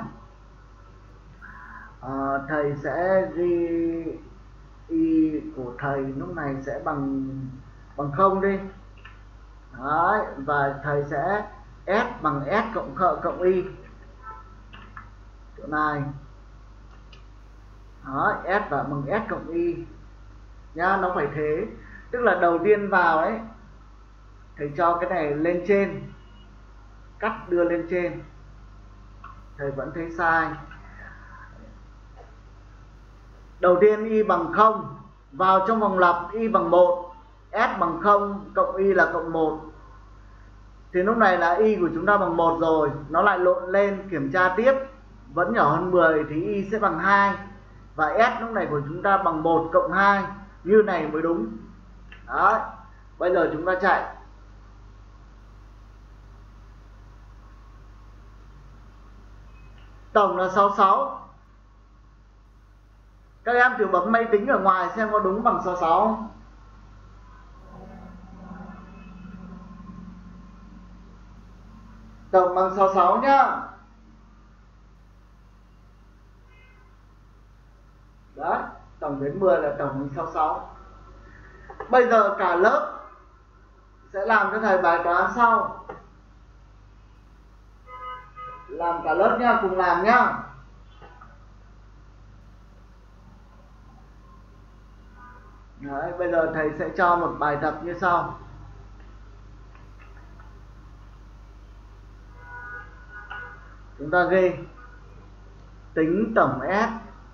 À, thầy sẽ ghi y của thầy lúc này sẽ bằng bằng không đi. Đấy, và thầy sẽ s bằng s cộng khợ cộng y chỗ này. Đó, s và bằng s cộng y nhá, nó phải thế. Tức là đầu tiên vào ấy, thầy cho cái này lên trên, cắt đưa lên trên, thầy vẫn thấy sai. Đầu tiên y bằng không, vào trong vòng lặp y bằng một, s bằng không cộng y là cộng một. Thì lúc này là y của chúng ta bằng một rồi, nó lại lộn lên kiểm tra tiếp, vẫn nhỏ hơn mười thì y sẽ bằng hai. Và s lúc này của chúng ta bằng một cộng hai, như này mới đúng. Đấy, bây giờ chúng ta chạy. Tổng là sáu mươi sáu. Các em thử bấm máy tính ở ngoài xem có đúng bằng sáu mươi sáu không? Tổng bằng sáu mươi sáu nhá. Đấy, tổng đến mười là tổng bằng sáu mươi sáu. Bây giờ cả lớp sẽ làm cho thầy bài toán sau. Làm cả lớp nhá, cùng làm nhá. Đấy, bây giờ thầy sẽ cho một bài tập như sau. Chúng ta ghi tính tổng S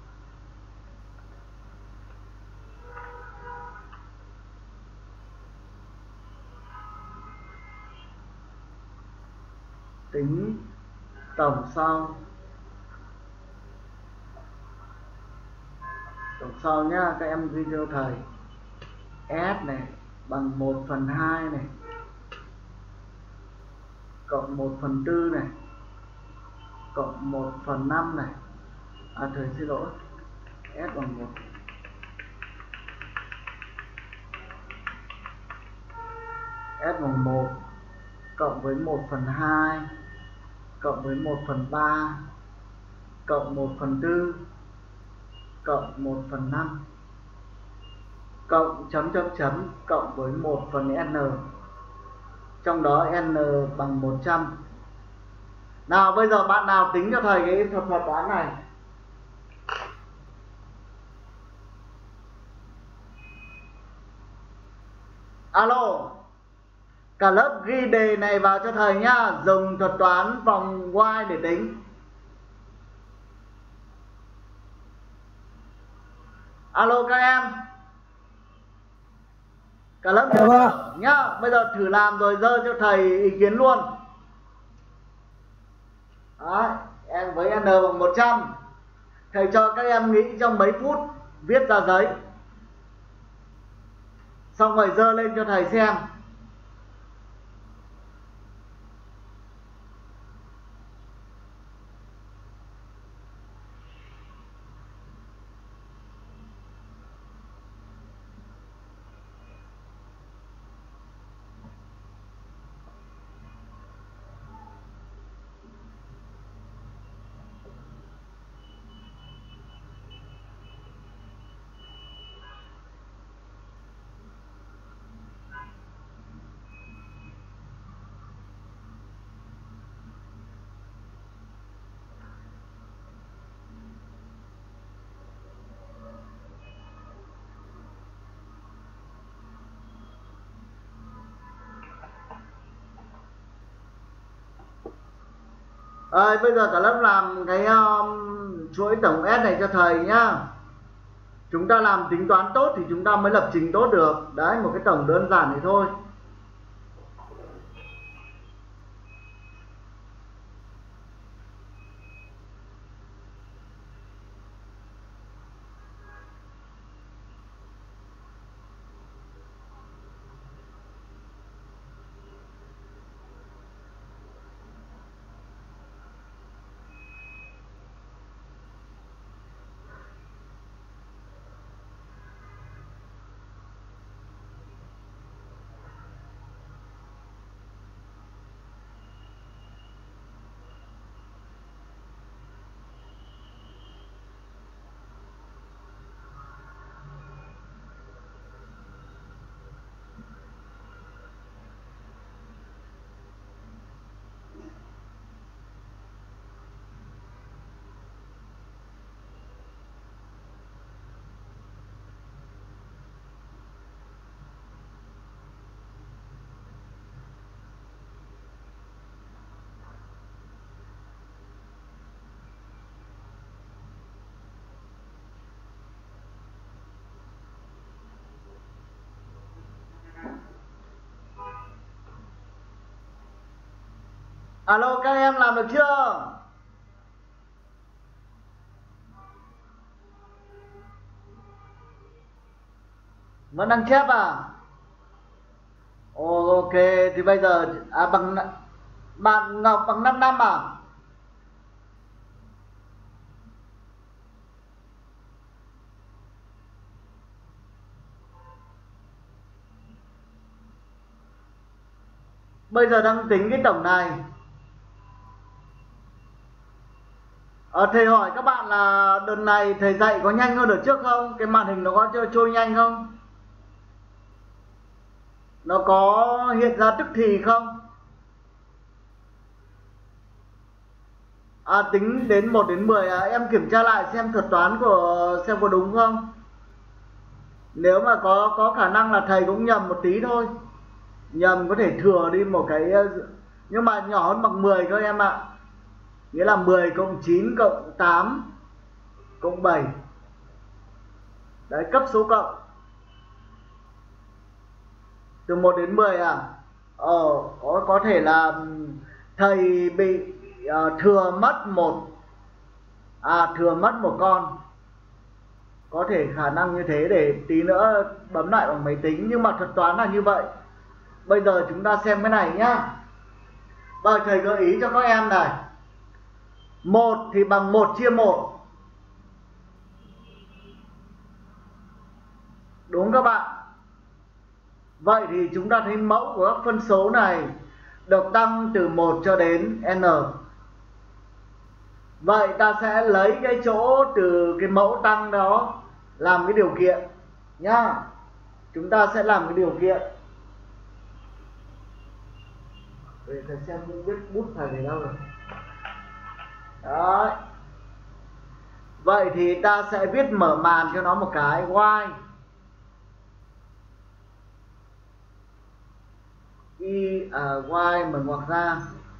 tính tổng sau. Tổng sau nhá, các em ghi cho thầy S này bằng một phần hai này cộng một phần tư này cộng một phần năm này. À thầy xin lỗi, S bằng một S bằng một cộng với một phần hai cộng với một phần ba cộng một phần tư cộng một phần năm cộng chấm chấm chấm cộng với một phần n, trong đó n bằng một trăm. Nào bây giờ bạn nào tính cho thầy cái thuật thuật toán này? Alo, cả lớp ghi đề này vào cho thầy nhá, dùng thuật toán vòng Y để tính. Alo các em, cả lớp nhớ nhá. Bây giờ thử làm rồi dơ cho thầy ý kiến luôn. Đấy, em với n bằng một trăm. Thầy cho các em nghĩ trong mấy phút viết ra giấy, xong rồi dơ lên cho thầy xem. À, bây giờ cả lớp làm cái um, chuỗi tổng S này cho thầy nhá. Chúng ta làm tính toán tốt thì chúng ta mới lập trình tốt được. Đấy, một cái tổng đơn giản này thôi. Alo, các em làm được chưa? Vẫn đang chép à? Ồ, ok, thì bây giờ à, bằng bạn Ngọc bằng 5 năm à? Bây giờ đang tính cái tổng này. À, thầy hỏi các bạn là đợt này thầy dạy có nhanh hơn đợt trước không? Cái màn hình nó có trôi, trôi nhanh không? Nó có hiện ra tức thì không? À, tính đến một đến mười à? Em kiểm tra lại xem thuật toán của xem có đúng không? Nếu mà có có khả năng là thầy cũng nhầm một tí thôi. Nhầm có thể thừa đi một cái, nhưng mà nhỏ hơn bằng mười các em ạ. Nghĩa là mười cộng chín cộng tám cộng bảy. Đấy, cấp số cộng. Từ một đến mười à? Ờ, có, có thể là thầy bị uh, thừa mất một. À, thừa mất một con. Có thể khả năng như thế, để tí nữa bấm lại bằng máy tính. Nhưng mà thuật toán là như vậy. Bây giờ chúng ta xem cái này nhá. Bây giờ thầy gợi ý cho các em này. Một thì bằng một chia một. Đúng các bạn. Vậy thì chúng ta thấy mẫu của các phân số này được tăng từ một cho đến n. Vậy ta sẽ lấy cái chỗ từ cái mẫu tăng đó làm cái điều kiện nhá. Chúng ta sẽ làm cái điều kiện. Để thầy xem không biết bút thầy này đâu rồi. Đấy. Vậy thì ta sẽ viết mở màn cho nó một cái y. Y à, y mở ngoặc ra.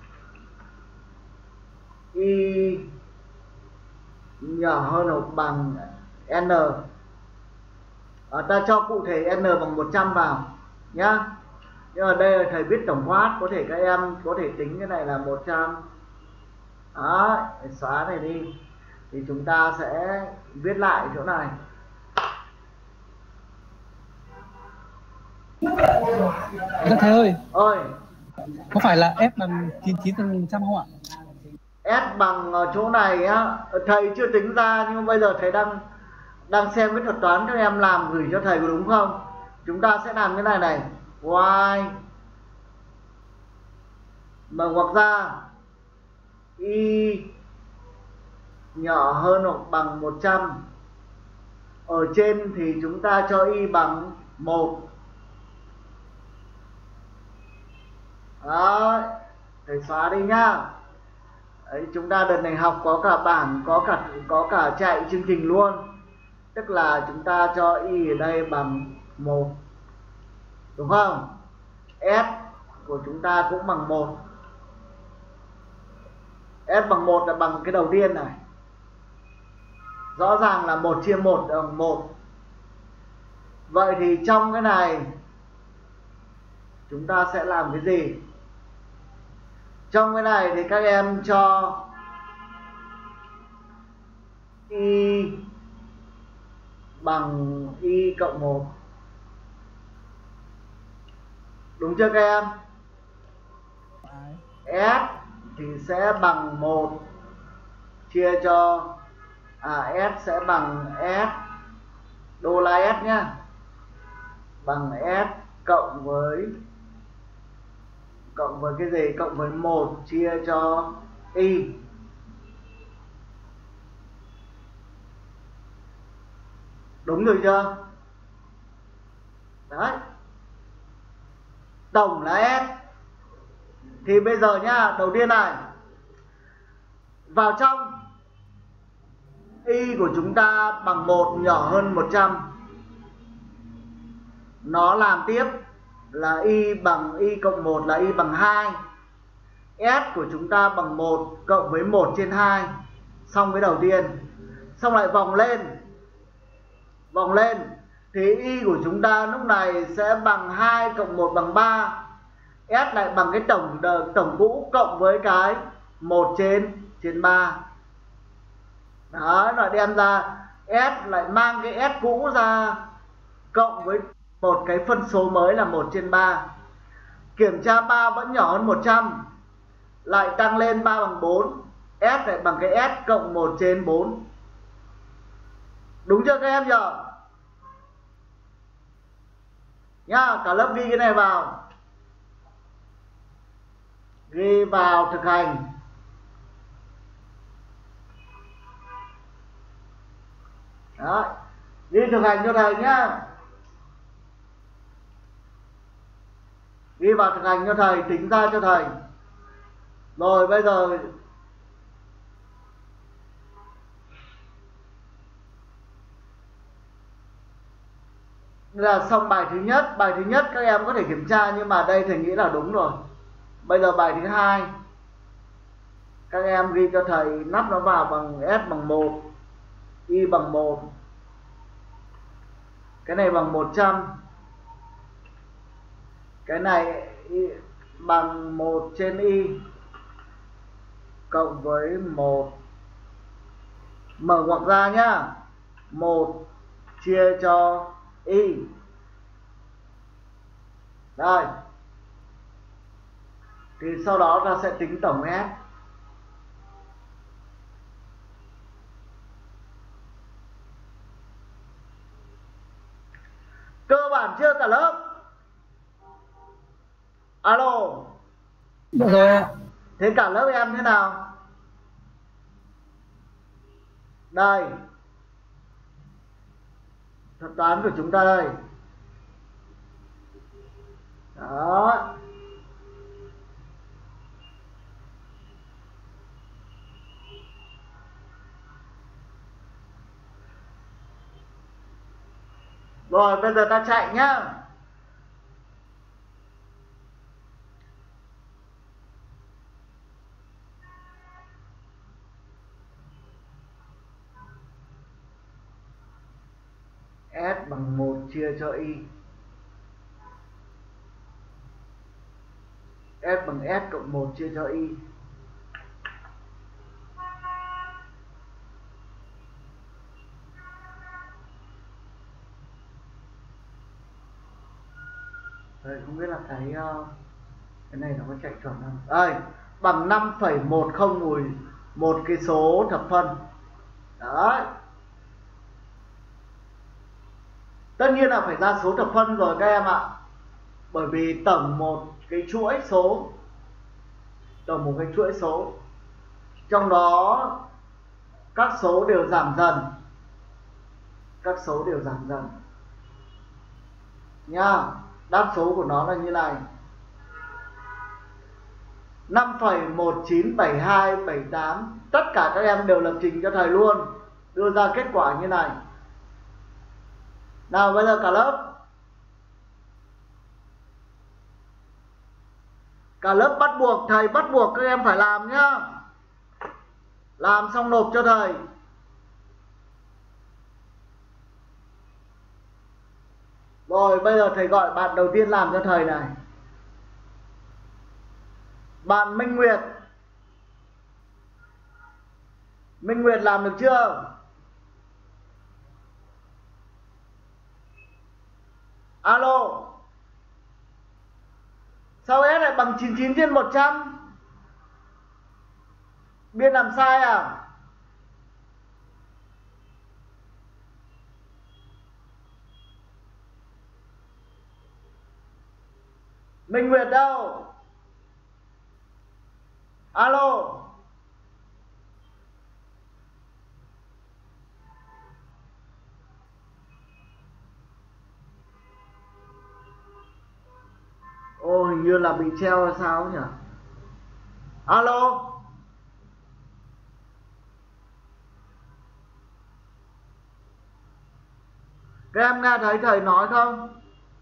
Y nhỏ hơn hoặc bằng n. À, ta cho cụ thể n bằng một trăm vào nhá. Nhưng mà đây là thầy viết tổng quát, có thể các em có thể tính cái này là một trăm. Đó, xóa này đi. Thì chúng ta sẽ viết lại chỗ này. Dạ thầy ơi. Ơi. Có phải là F bằng chín mươi chín phần trăm không ạ? S bằng chỗ này á, thầy chưa tính ra, nhưng bây giờ thầy đang đang xem cái thuật toán các em làm gửi cho thầy có đúng không. Chúng ta sẽ làm cái này này. Y mở ngoặc ra. Y nhỏ hơn hoặc bằng một trăm. Ở trên thì chúng ta cho y bằng một. Đó, thầy xóa đi nhá. Đấy, chúng ta đợt này học có cả bảng, có cả có cả chạy chương trình luôn. Tức là chúng ta cho y ở đây bằng một. Đúng không? S của chúng ta cũng bằng một. S bằng một là bằng cái đầu tiên này. Rõ ràng là một chia một bằng một. Vậy thì trong cái này chúng ta sẽ làm cái gì? Trong cái này thì các em cho y bằng y cộng một. Đúng chưa các em? S thì sẽ bằng một chia cho à S sẽ bằng S đô la S nhá. Bằng S cộng với cộng với cái gì? Cộng với một chia cho y. Đúng rồi chưa? Đấy. Tổng là S. Thì bây giờ nhá, đầu tiên này, vào trong y của chúng ta bằng một nhỏ hơn một trăm. Nó làm tiếp là y bằng y cộng một là y bằng hai. S của chúng ta bằng một cộng với một trên hai. Xong cái đầu tiên. Xong lại vòng lên. Vòng lên thì y của chúng ta lúc này sẽ bằng hai cộng một bằng ba. S lại bằng cái tổng tổng cũ cộng với cái một trên trên ba. Đó, lại đem ra S lại mang cái S cũ ra cộng với một cái phân số mới là một trên ba. Kiểm tra ba vẫn nhỏ hơn một trăm. Lại tăng lên ba bằng bốn. S lại bằng cái S cộng một trên bốn. Đúng chưa các em nhỉ? Nhá, cả lớp ghi cái này vào. Ghi vào thực hành. Đó. Ghi thực hành cho thầy nhá. Ghi vào thực hành cho thầy, tính ra cho thầy. Rồi bây giờ là xong bài thứ nhất. Bài thứ nhất các em có thể kiểm tra, nhưng mà đây thầy nghĩ là đúng rồi. Bây giờ bài thứ hai, các em ghi cho thầy nắp nó vào bằng S bằng một, y bằng một, cái này bằng một trăm, cái này y bằng một trên y cộng với một, mở ngoặc ra nhá, một chia cho y. Đây. Thì sau đó ta sẽ tính tổng S. Cơ bản chưa cả lớp? Alo. Được rồi ạ. Thế cả lớp em thế nào? Đây. Thuật toán của chúng ta đây. Đó. Rồi bây giờ ta chạy nhá. S bằng một chia cho y. S bằng S cộng một chia cho y. Đây, không biết là cái cái này nó có chạy chuẩn không? Đây, bằng năm phẩy một không mùi một cái số thập phân. Đấy. Tất nhiên là phải ra số thập phân rồi các em ạ. Bởi vì tổng một cái chuỗi số, tổng một cái chuỗi số, trong đó các số đều giảm dần. Các số đều giảm dần nha. Đáp số của nó là như này: năm phẩy một chín bảy hai bảy tám. Tất cả các em đều lập trình cho thầy luôn, đưa ra kết quả như này. Nào bây giờ cả lớp Cả lớp bắt buộc, thầy bắt buộc các em phải làm nhá. Làm xong nộp cho thầy. Rồi bây giờ thầy gọi bạn đầu tiên làm cho thầy này. Bạn Minh Nguyệt. Minh Nguyệt làm được chưa? Alo. Sao S lại bằng chín mươi chín trên một trăm? Biên làm sai à? Minh Nguyệt đâu? Alo. Ồ, hình như là bị treo hay sao nhỉ? Alo. Các em nghe thấy thầy nói không?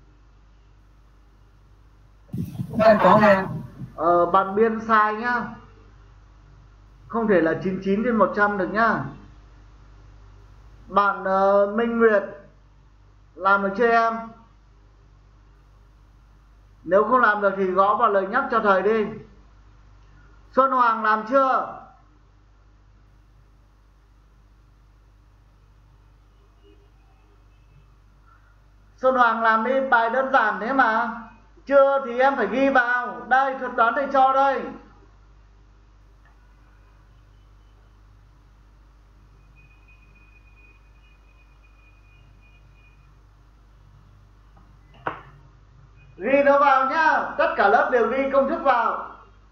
Em có nghe. Ờ, bạn biên sai nhá. Không thể là chín mươi chín trên một trăm được nhá. Bạn uh, Minh Nguyệt làm được chưa em? Nếu không làm được thì gõ vào lời nhắc cho thầy đi. Xuân Hoàng làm chưa? Xuân Hoàng làm đi, bài đơn giản thế mà. Chưa thì em phải ghi vào. Đây, thuật toán thầy cho đây. Ghi nó vào nhá. Tất cả lớp đều ghi công thức vào.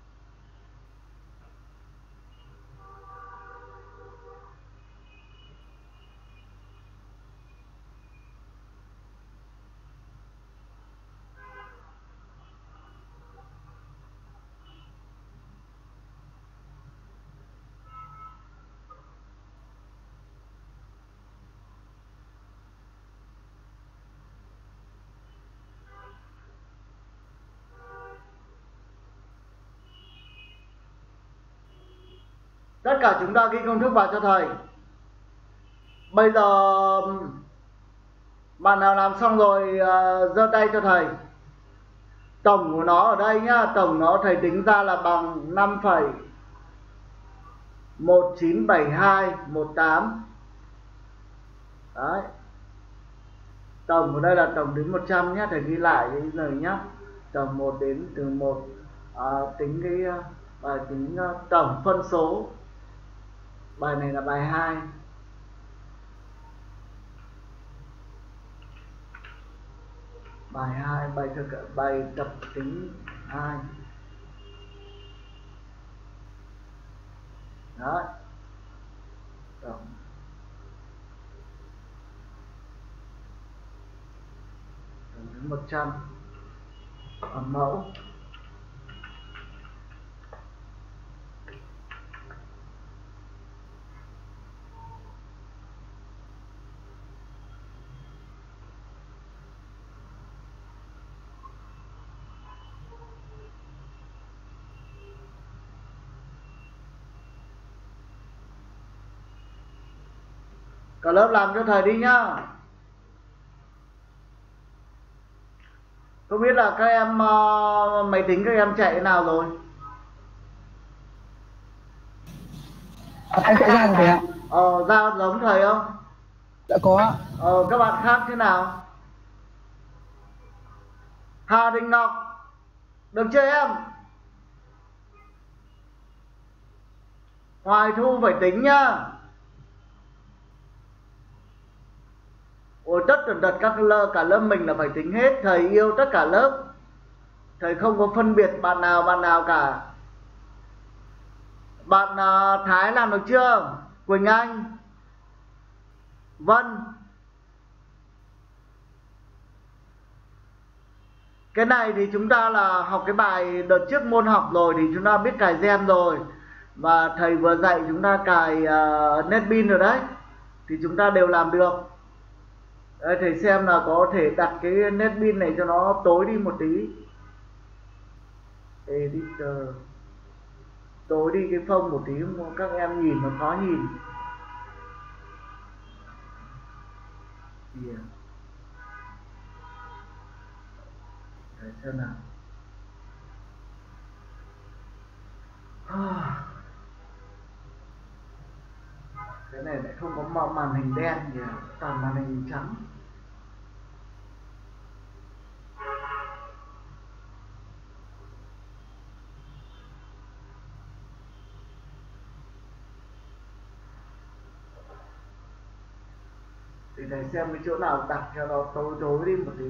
Tất cả chúng ta ghi công thức vào cho thầy. Bây giờ bạn nào làm xong rồi giơ uh, tay cho thầy. Tổng của nó ở đây nhá, tổng nó thầy tính ra là bằng năm phẩy một chín bảy hai một tám. Đấy. Tổng ở đây là tổng đến một trăm nhé, thầy ghi lại cái lời nhé. Tổng một đến từ một à, tính cái bài tính uh, tổng phân số. Bài này là bài hai. Bài hai, bài thực bài tập tính hai. Đó. Tổng tổng đến một trăm. Còn mẫu cả lớp làm cho thầy đi nhá. Không biết là các em uh, máy tính các em chạy thế nào rồi? Em chạy ra rồi thầy ạ. Ờ, ra giống thầy không? Đã có ạ. Ờ, các bạn khác thế nào? Hà Đình Ngọc, được chưa em? Hoài Thu phải tính nhá. Ôi, tất tần tật các lớp, cả lớp mình là phải tính hết. Thầy yêu tất cả lớp. Thầy không có phân biệt bạn nào bạn nào cả. Bạn uh, Thái làm được chưa? Quỳnh Anh, Vân. Cái này thì chúng ta là học cái bài đợt trước môn học rồi, thì chúng ta biết cài gen rồi. Và thầy vừa dạy chúng ta cài uh, NetBeans rồi đấy. Thì chúng ta đều làm được. Đây, thầy xem là có thể đặt cái NetBeans này cho nó tối đi một tí. Editor. tối đi cái phông một tí các em nhìn nó khó nhìn. Yeah. Để xem nào. Cái này lại không có màn hình đen kìa, toàn màn hình trắng. Thì thầy xem cái chỗ nào đặt cho nó tối tối đi một tí.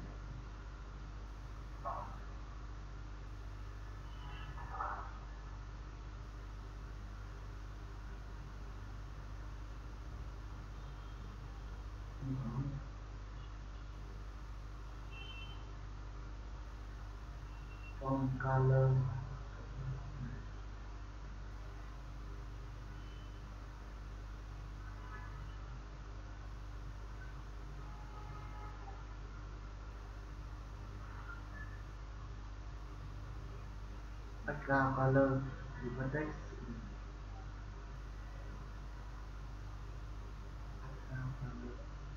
Font color. Background color, ribbon text. Background color.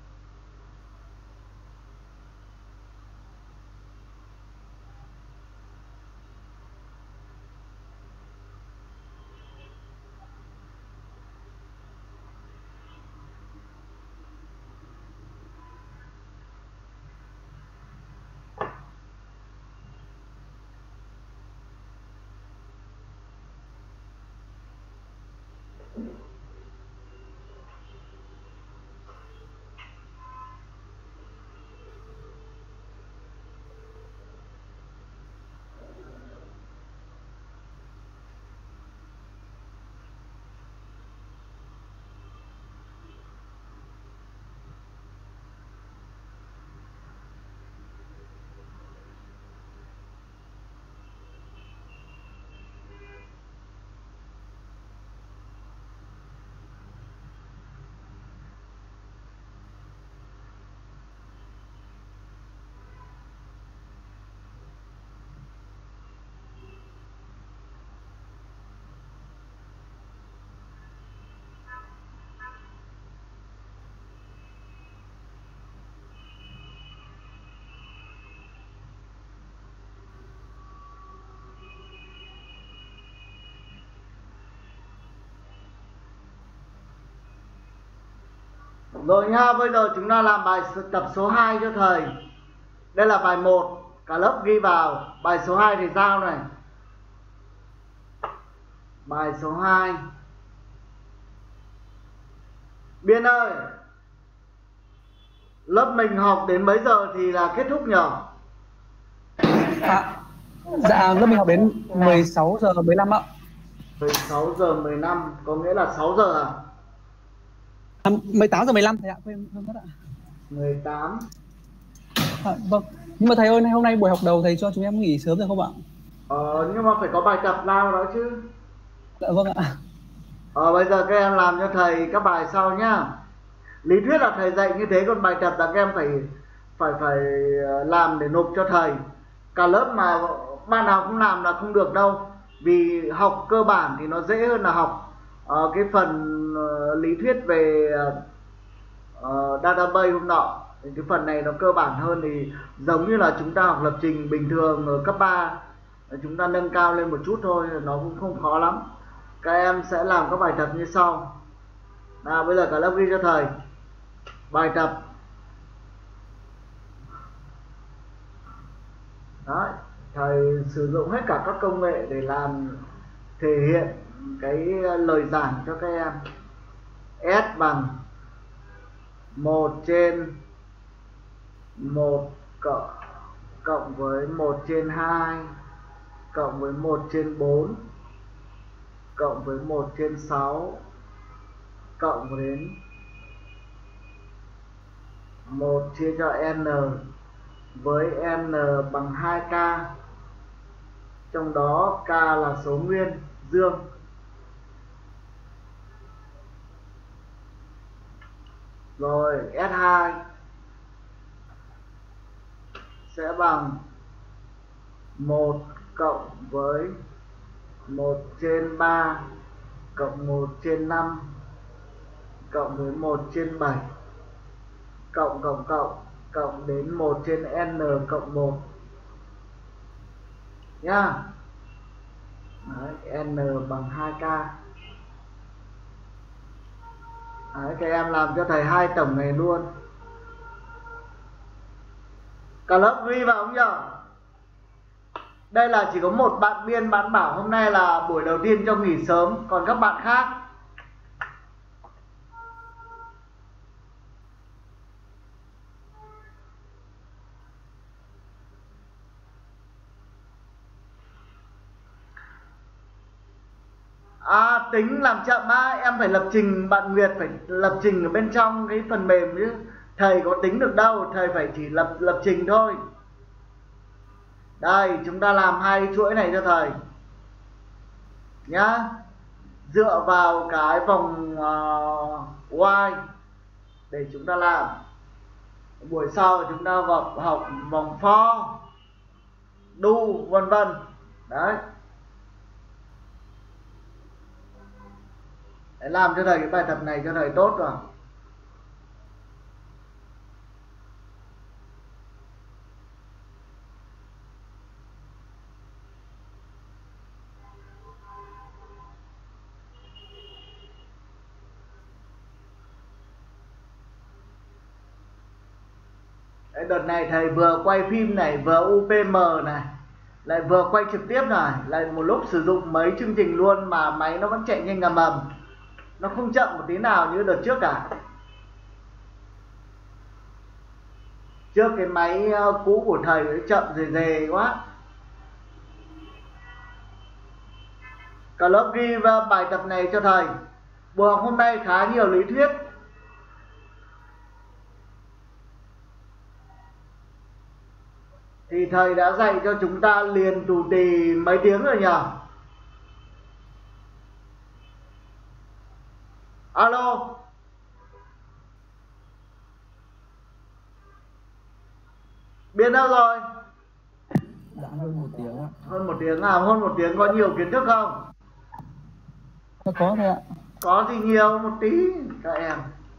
Rồi nha, bây giờ chúng ta làm bài tập số hai cho thầy. Đây là bài một, cả lớp ghi vào. Bài số hai thì giao này. Bài số hai. Biên ơi, lớp mình học đến mấy giờ thì là kết thúc nhỉ? À, dạ, lớp mình học đến mười sáu giờ mười lăm ạ. mười sáu giờ mười lăm, có nghĩa là sáu giờ à? À, mười tám giờ mười lăm thầy ạ, quên không mất ạ. mười tám. À, vâng, nhưng mà thầy ơi, hôm nay buổi học đầu thầy cho chúng em nghỉ sớm được không ạ? Ờ, nhưng mà phải có bài tập nào đó chứ. Dạ vâng ạ. Ờ, bây giờ các em làm cho thầy các bài sau nhá. Lý thuyết là thầy dạy như thế, còn bài tập là các em phải phải phải làm để nộp cho thầy. Cả lớp mà ban nào cũng làm là không được đâu. Vì học cơ bản thì nó dễ hơn là học uh, cái phần uh, lý thuyết về uh, database hôm nọ. Thì cái phần này nó cơ bản hơn, thì giống như là chúng ta học lập trình bình thường ở cấp ba, chúng ta nâng cao lên một chút thôi, nó cũng không khó lắm. Các em sẽ làm các bài tập như sau. Nào, bây giờ cả lớp ghi cho thầy bài tập. Đấy, thầy sử dụng hết cả các công nghệ để làm thể hiện cái lời giảng cho các em. S bằng một trên một cộng, cộng với một trên hai cộng với một trên bốn cộng với một trên sáu cộng đến một chia cho n với n bằng hai k, trong đó k là số nguyên dương. Rồi S hai sẽ bằng một cộng với một trên ba cộng một trên năm cộng với một trên bảy cộng cộng cộng cộng đến một trên n cộng một nhá. Đấy, n bằng hai k. Đấy, các em làm cho thầy hai tổng này luôn. Cả lớp ghi vào không nhỉ? Đây là chỉ có một bạn Biên bạn bảo hôm nay là buổi đầu tiên cho nghỉ sớm, còn các bạn khác à, tính làm chậm á, em phải lập trình, bạn Nguyệt phải lập trình ở bên trong cái phần mềm chứ thầy có tính được đâu, thầy phải chỉ lập lập trình thôi. Đây chúng ta làm hai chuỗi này cho thầy nhá, dựa vào cái vòng uh, y để chúng ta làm. Buổi sau chúng ta học học vòng for, do vân vân. Đấy, để làm cho thầy cái bài tập này cho thầy tốt rồi. Đấy, đợt này thầy vừa quay phim này, vừa u pê em này, lại vừa quay trực tiếp này, lại một lúc sử dụng mấy chương trình luôn mà máy nó vẫn chạy nhanh ngầm ầm, nó không chậm một tí nào như đợt trước cả. Trước cái máy cũ của thầy nó chậm rề rề quá. Cả lớp ghi bài tập này cho thầy. Buổi học hôm nay khá nhiều lý thuyết. Thì thầy đã dạy cho chúng ta liền tù tì mấy tiếng rồi nhỉ? Alo. Biết đâu rồi? Đã hơn một tiếng ạ. Hơn một tiếng à? Hơn một tiếng có nhiều kiến thức không? Có thôi ạ. Có gì nhiều một tí các em.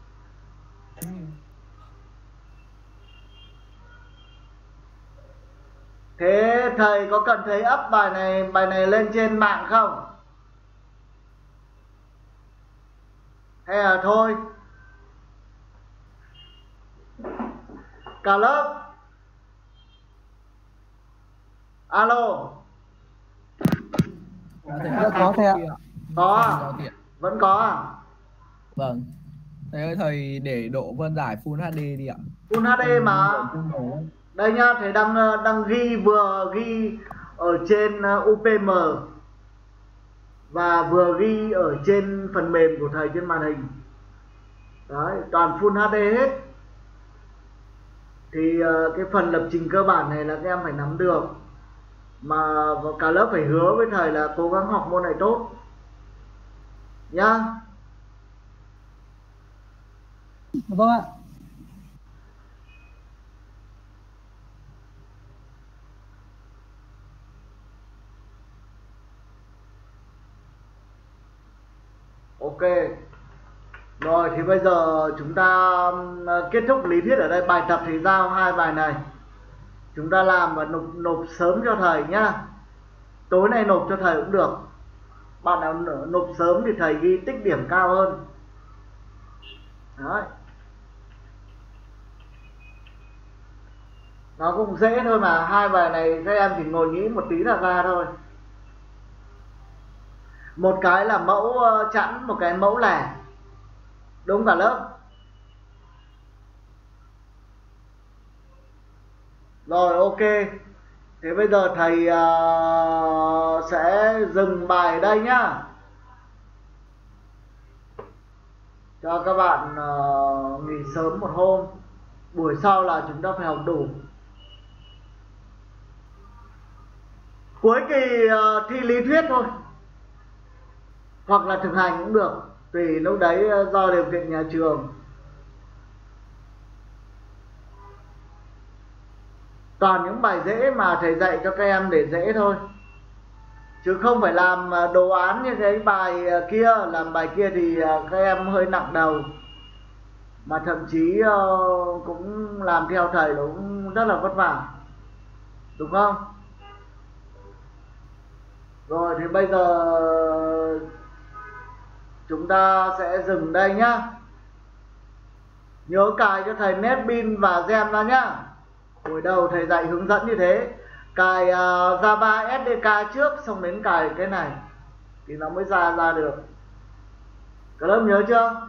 Thế thầy có cần thấy up bài này bài này lên trên mạng không? Hay là thôi? Cả lớp. Alo. Dạ, có thầy ạ. Có à? Vẫn có à? Vâng. Thầy ơi, thầy để độ phân giải Full hát đê đi ạ. Full hát đê mà. Đây nhá, thầy đang đang ghi vừa ghi ở trên u pê em và vừa ghi ở trên phần mềm của thầy trên màn hình. Đấy, toàn Full hát đê hết. Thì cái phần lập trình cơ bản này là các em phải nắm được. Mà cả lớp phải hứa với thầy là cố gắng học môn này tốt nhá. Vâng ạ. Ok. Rồi thì bây giờ chúng ta kết thúc lý thuyết ở đây. Bài tập thì giao hai bài này chúng ta làm và nộp, nộp sớm cho thầy nhá. Tối nay nộp cho thầy cũng được. Bạn nào nộp sớm thì thầy ghi tích điểm cao hơn. Đấy, nó cũng dễ thôi mà. Hai bài này các em chỉ ngồi nghĩ một tí là ra thôi. Một cái là mẫu chẵn, một cái mẫu lẻ. Đúng cả lớp. Rồi ok. Thế bây giờ thầy uh, sẽ dừng bài ở đây nhá. Cho các bạn uh, nghỉ sớm một hôm. Buổi sau là chúng ta phải học đủ. Cuối kỳ uh, thi lý thuyết thôi, hoặc là thực hành cũng được, tùy lúc đấy uh, do điều kiện nhà trường. Toàn những bài dễ mà thầy dạy cho các em để dễ thôi. chứ không phải làm đồ án như cái bài kia. Làm bài kia thì các em hơi nặng đầu, mà thậm chí cũng làm theo thầy cũng rất là vất vả, đúng không? Rồi thì bây giờ chúng ta sẽ dừng đây nhá. Nhớ cài cho thầy NetBeans và Gem ra nhá. Hồi đầu thầy dạy hướng dẫn như thế, cài uh, Java ét đê ca trước, xong đến cài cái này thì nó mới ra ra được. Cả lớp nhớ chưa?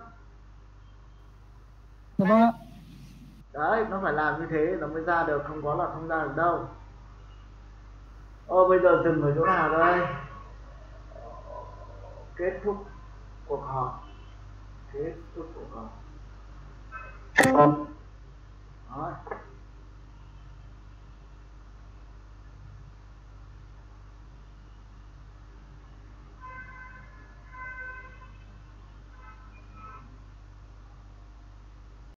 Dạ vâng ạ. Đấy, nó phải làm như thế nó mới ra được, không có là không ra được đâu. Ô, bây giờ dừng ở chỗ nào đây? Kết thúc cuộc họp. Kết thúc cuộc họp. Đó.